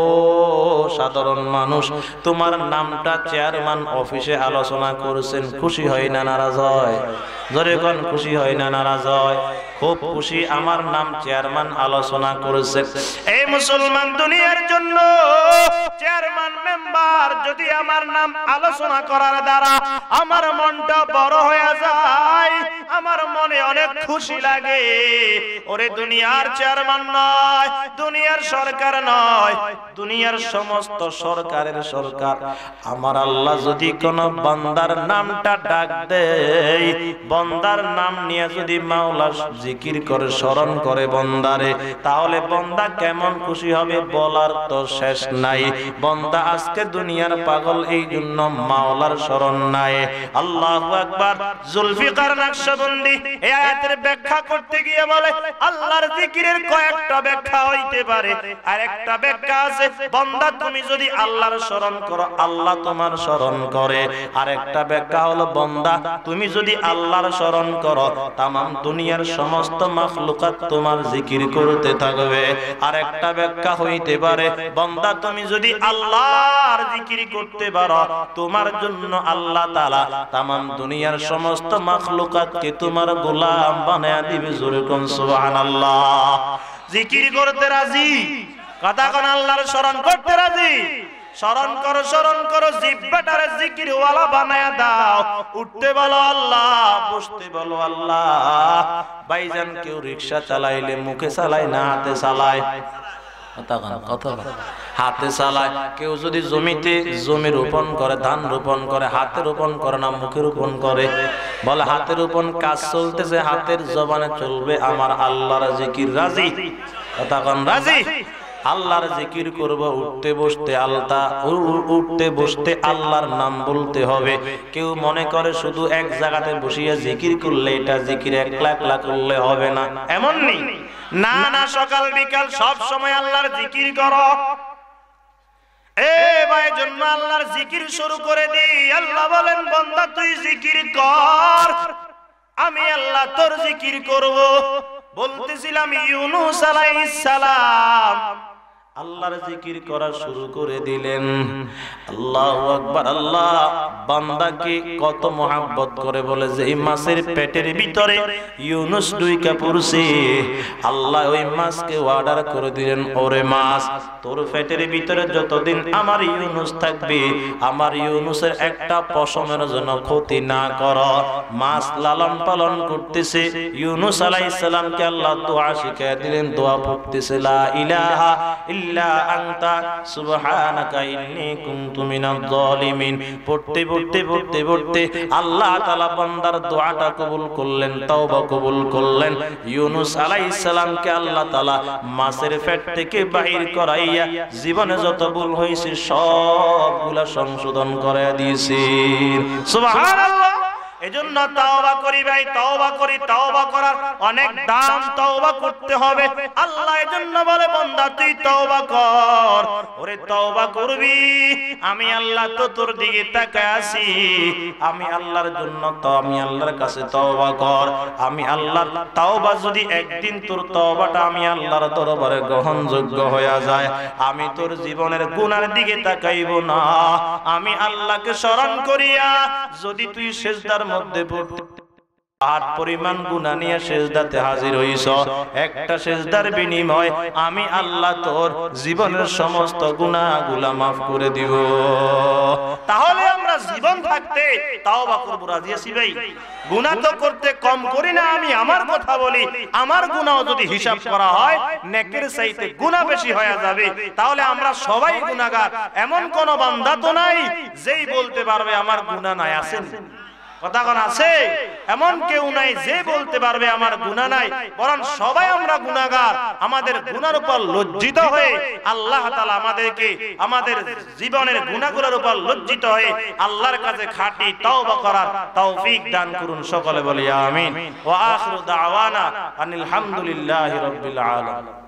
সাধারণ মানুষ, তোমার নামটা চেয়ারম্যান অফিসে আলোচনা করেছেন, খুশি হয় না নারাজ হয়? জোরে কোন খুশি হয় না নারাজ হয়? খুব খুশি, আমার নাম চেয়ারম্যান আলোচনা করেছে। এই মুসলমান, দুনিয়ার জন্য চেয়ারম্যান মেম্বার যদি আমার নাম আলোচনা করার দ্বারা আমার মনটা বড় হয়ে যায়, আমার মনে অনেক খুশি লাগে। ওরে দুনিয়ার চেয়ারম্যান নয়, দুনিয়ার সরকার নয়, দুনিয়ার সমস্ত সরকারের সরকার আমার আল্লাহ যদি কোন বান্দার নামটা ডাক দেয়, বান্দার নাম নিয়ে যদি মাওলা জিকির করে স্মরণ করে বান্দারে, তাহলে বান্দা কেমন খুশি হবে বলার তো শেষ নাই। বান্দা আজকে দুনিয়ার পাগল, এই জন্য মাওলার স্মরণ নাই। আল্লাহু আকবার। জুলফিকার নকশবন্দি এই আয়াতের ব্যাখ্যা করতে গিয়ে বলে, আল্লাহর জিকিরের কয়েকটা ব্যাখ্যা হইতে পারে, আর একটা ব্যাখ্যা আছে বান্দা তুমি যদি আল্লাহর স্মরণ করো, আল্লাহ তোমার স্মরণ করে। আর একটা ব্যাখ্যা হলো বান্দা তুমি যদি আল্লাহর স্মরণ করো, তামাম দুনিয়ার সমস্ত মাখলুকাত তোমার জিকির করতে থাকবে। আর একটা ব্যাখ্যা হইতে পারে বান্দা তুমি যদি আল্লাহর জিকির করতে পারো, তোমার জন্য আল্লাহ তাআলা তামাম দুনিয়ার সমস্ত মাখলুকাতকে তোমার গোলাম বানায়া দিবে। জোরে কোন সুবহানাল্লাহ। জিকির করতে রাজি, কথা কোন আল্লাহর স্মরণ করতে রাজি? স্মরণ করো, স্মরণ করো, জিহ্বাটারে জিকির ওয়ালা বানায়া দাও। উঠতে বলো আল্লাহ, বসতে বলো আল্লাহ। ভাইজান, কেউ রিকশা চালাইলে মুখে চালায় না হাতে চালায়? হাতে চালায়। কেউ যদি জমিতে জমি রোপণ করে, ধান রোপণ করে, হাতে রোপণ করে না মুখে রোপণ করে? বলে হাতে রোপণ কাজ চলতেছে, হাতের জবানে চলবে আমার আল্লাহর জিকির। রাজি? কথা কোন রাজি? আল্লাহর জিকির করব, উঠতে বসতে আল্লাহ উঠতে বসতে আল্লাহর নাম বলতে হবে। কেউ মনে করে শুধু এক জায়গাতে বসিয়ে জিকির করলে এটা জিকির একলা একলা করলে হবে না, এমন নেই। না না, সকাল বিকাল সব সময় আল্লাহর জিকির করো। এ ভাই, জন্য আল্লাহর জিকির শুরু করে দিই। আল্লাহ বলেন বান্দা তুই জিকির কর, আমি আল্লাহ তোর জিকির করব। বলতেছিলাম ইউনুস আলাইহিস সালাম আল্লাহর জিকির করা শুরু করে দিলেন। আল্লাহু আকবার। আল্লাহ বান্দাকে কত মহব্বত করে বলে যে এই মাছের পেটের ভিতরে ইউনুস ডুইকা পড়ছে, আল্লাহ ওই মাছকে অর্ডার করে দিলেন, ওরে মাছ তোর পেটের ভিতরে যতদিন আমার ইউনুস থাকবে, আমার ইউনুসের একটা পশমের জন্য ক্ষতি না কর। মাছ লালন পালন করতেছে, ইউনুস আলাইহিস সালামকে আল্লাহ দোয়া শিখিয়ে দিলেন, দোয়া পড়তেছে লা ইলাহা ইল্লা আনতা সুবহানাকা ইন্নী কুনতু মিনাজ জালিমিন। পড়তে পড়তে পড়তে পড়তে আল্লাহ তাআলা বান্দার দোয়াটা কবুল করলেন, তওবা কবুল করলেন। ইউনুস আলাইহিস সালামকে আল্লাহ তাআলা মাছের পেট থেকে বাহির করাইয়া জীবনে যত ভুল হয়েছে সবগুলা সংশোধন করে দিয়েছেন। সুবহানাল্লাহ। এজন্য তওবা করি ভাই, তওবা করি। তওবা করার অনেক দাম, তওবা করতে হবে। আল্লাহ এজন্য বলে বান্দা তুই তওবা কর। ওরে তওবা করবি, আমি আল্লাহ তো তোর দিকে তাকায় আছি। আমি আল্লাহর জন্য তো আমি আল্লাহর কাছে তওবা কর। আমি আল্লাহর তওবা যদি একদিন তোর তওবাটা আমি আল্লাহর দরবারে গ্রহণযোগ্য হয়ে যায়, আমি তোর জীবনের গুনার দিকে তাকাইব না। আমি আল্লাহকে স্মরণ করিয়া যদি তুই সিজদার মধ্যে পড়তে আর পরিমাণ গুনাহ নিয়ে সিজদাতে হাজির হইছ, একটা সিজদার বিনিময় আমি আল্লাহ তোর জীবনের সমস্ত গুনাহগুলা maaf করে দিব। তাহলে আমরা জীবন থাকতে তওবা করব। রাজি আছি ভাই? গুনাহ তো করতে কম করি না। আমি আমার কথা বলি, আমার গুনাহ যদি হিসাব করা হয় নেকের চাইতে গুনাহ বেশি হয়ে যাবে। তাহলে আমরা সবাই গুনাহগার। এমন কোন বান্দা তো নাই যেই বলতে পারবে আমার গুনাহ নাই। আছেন? কথা কোন আছে? এমন কেউ নাই যে বলতে পারবে আমার গুনাহ নাই। বরং সবাই আমরা গুনাহগার। আমাদের গুনার উপর লজ্জিত হয়ে আল্লাহ তাআলা আমাদেরকে আমাদের জীবনের গুনাহগুলোর উপর লজ্জিত হয়ে আল্লাহর কাছে খাঁটি তওবা করার তৌফিক দান করুন। সকলে বলি আমিন। ওয়া আখিরু দাওয়ানা আনিল হামদুলিল্লাহি রাব্বিল আলামিন।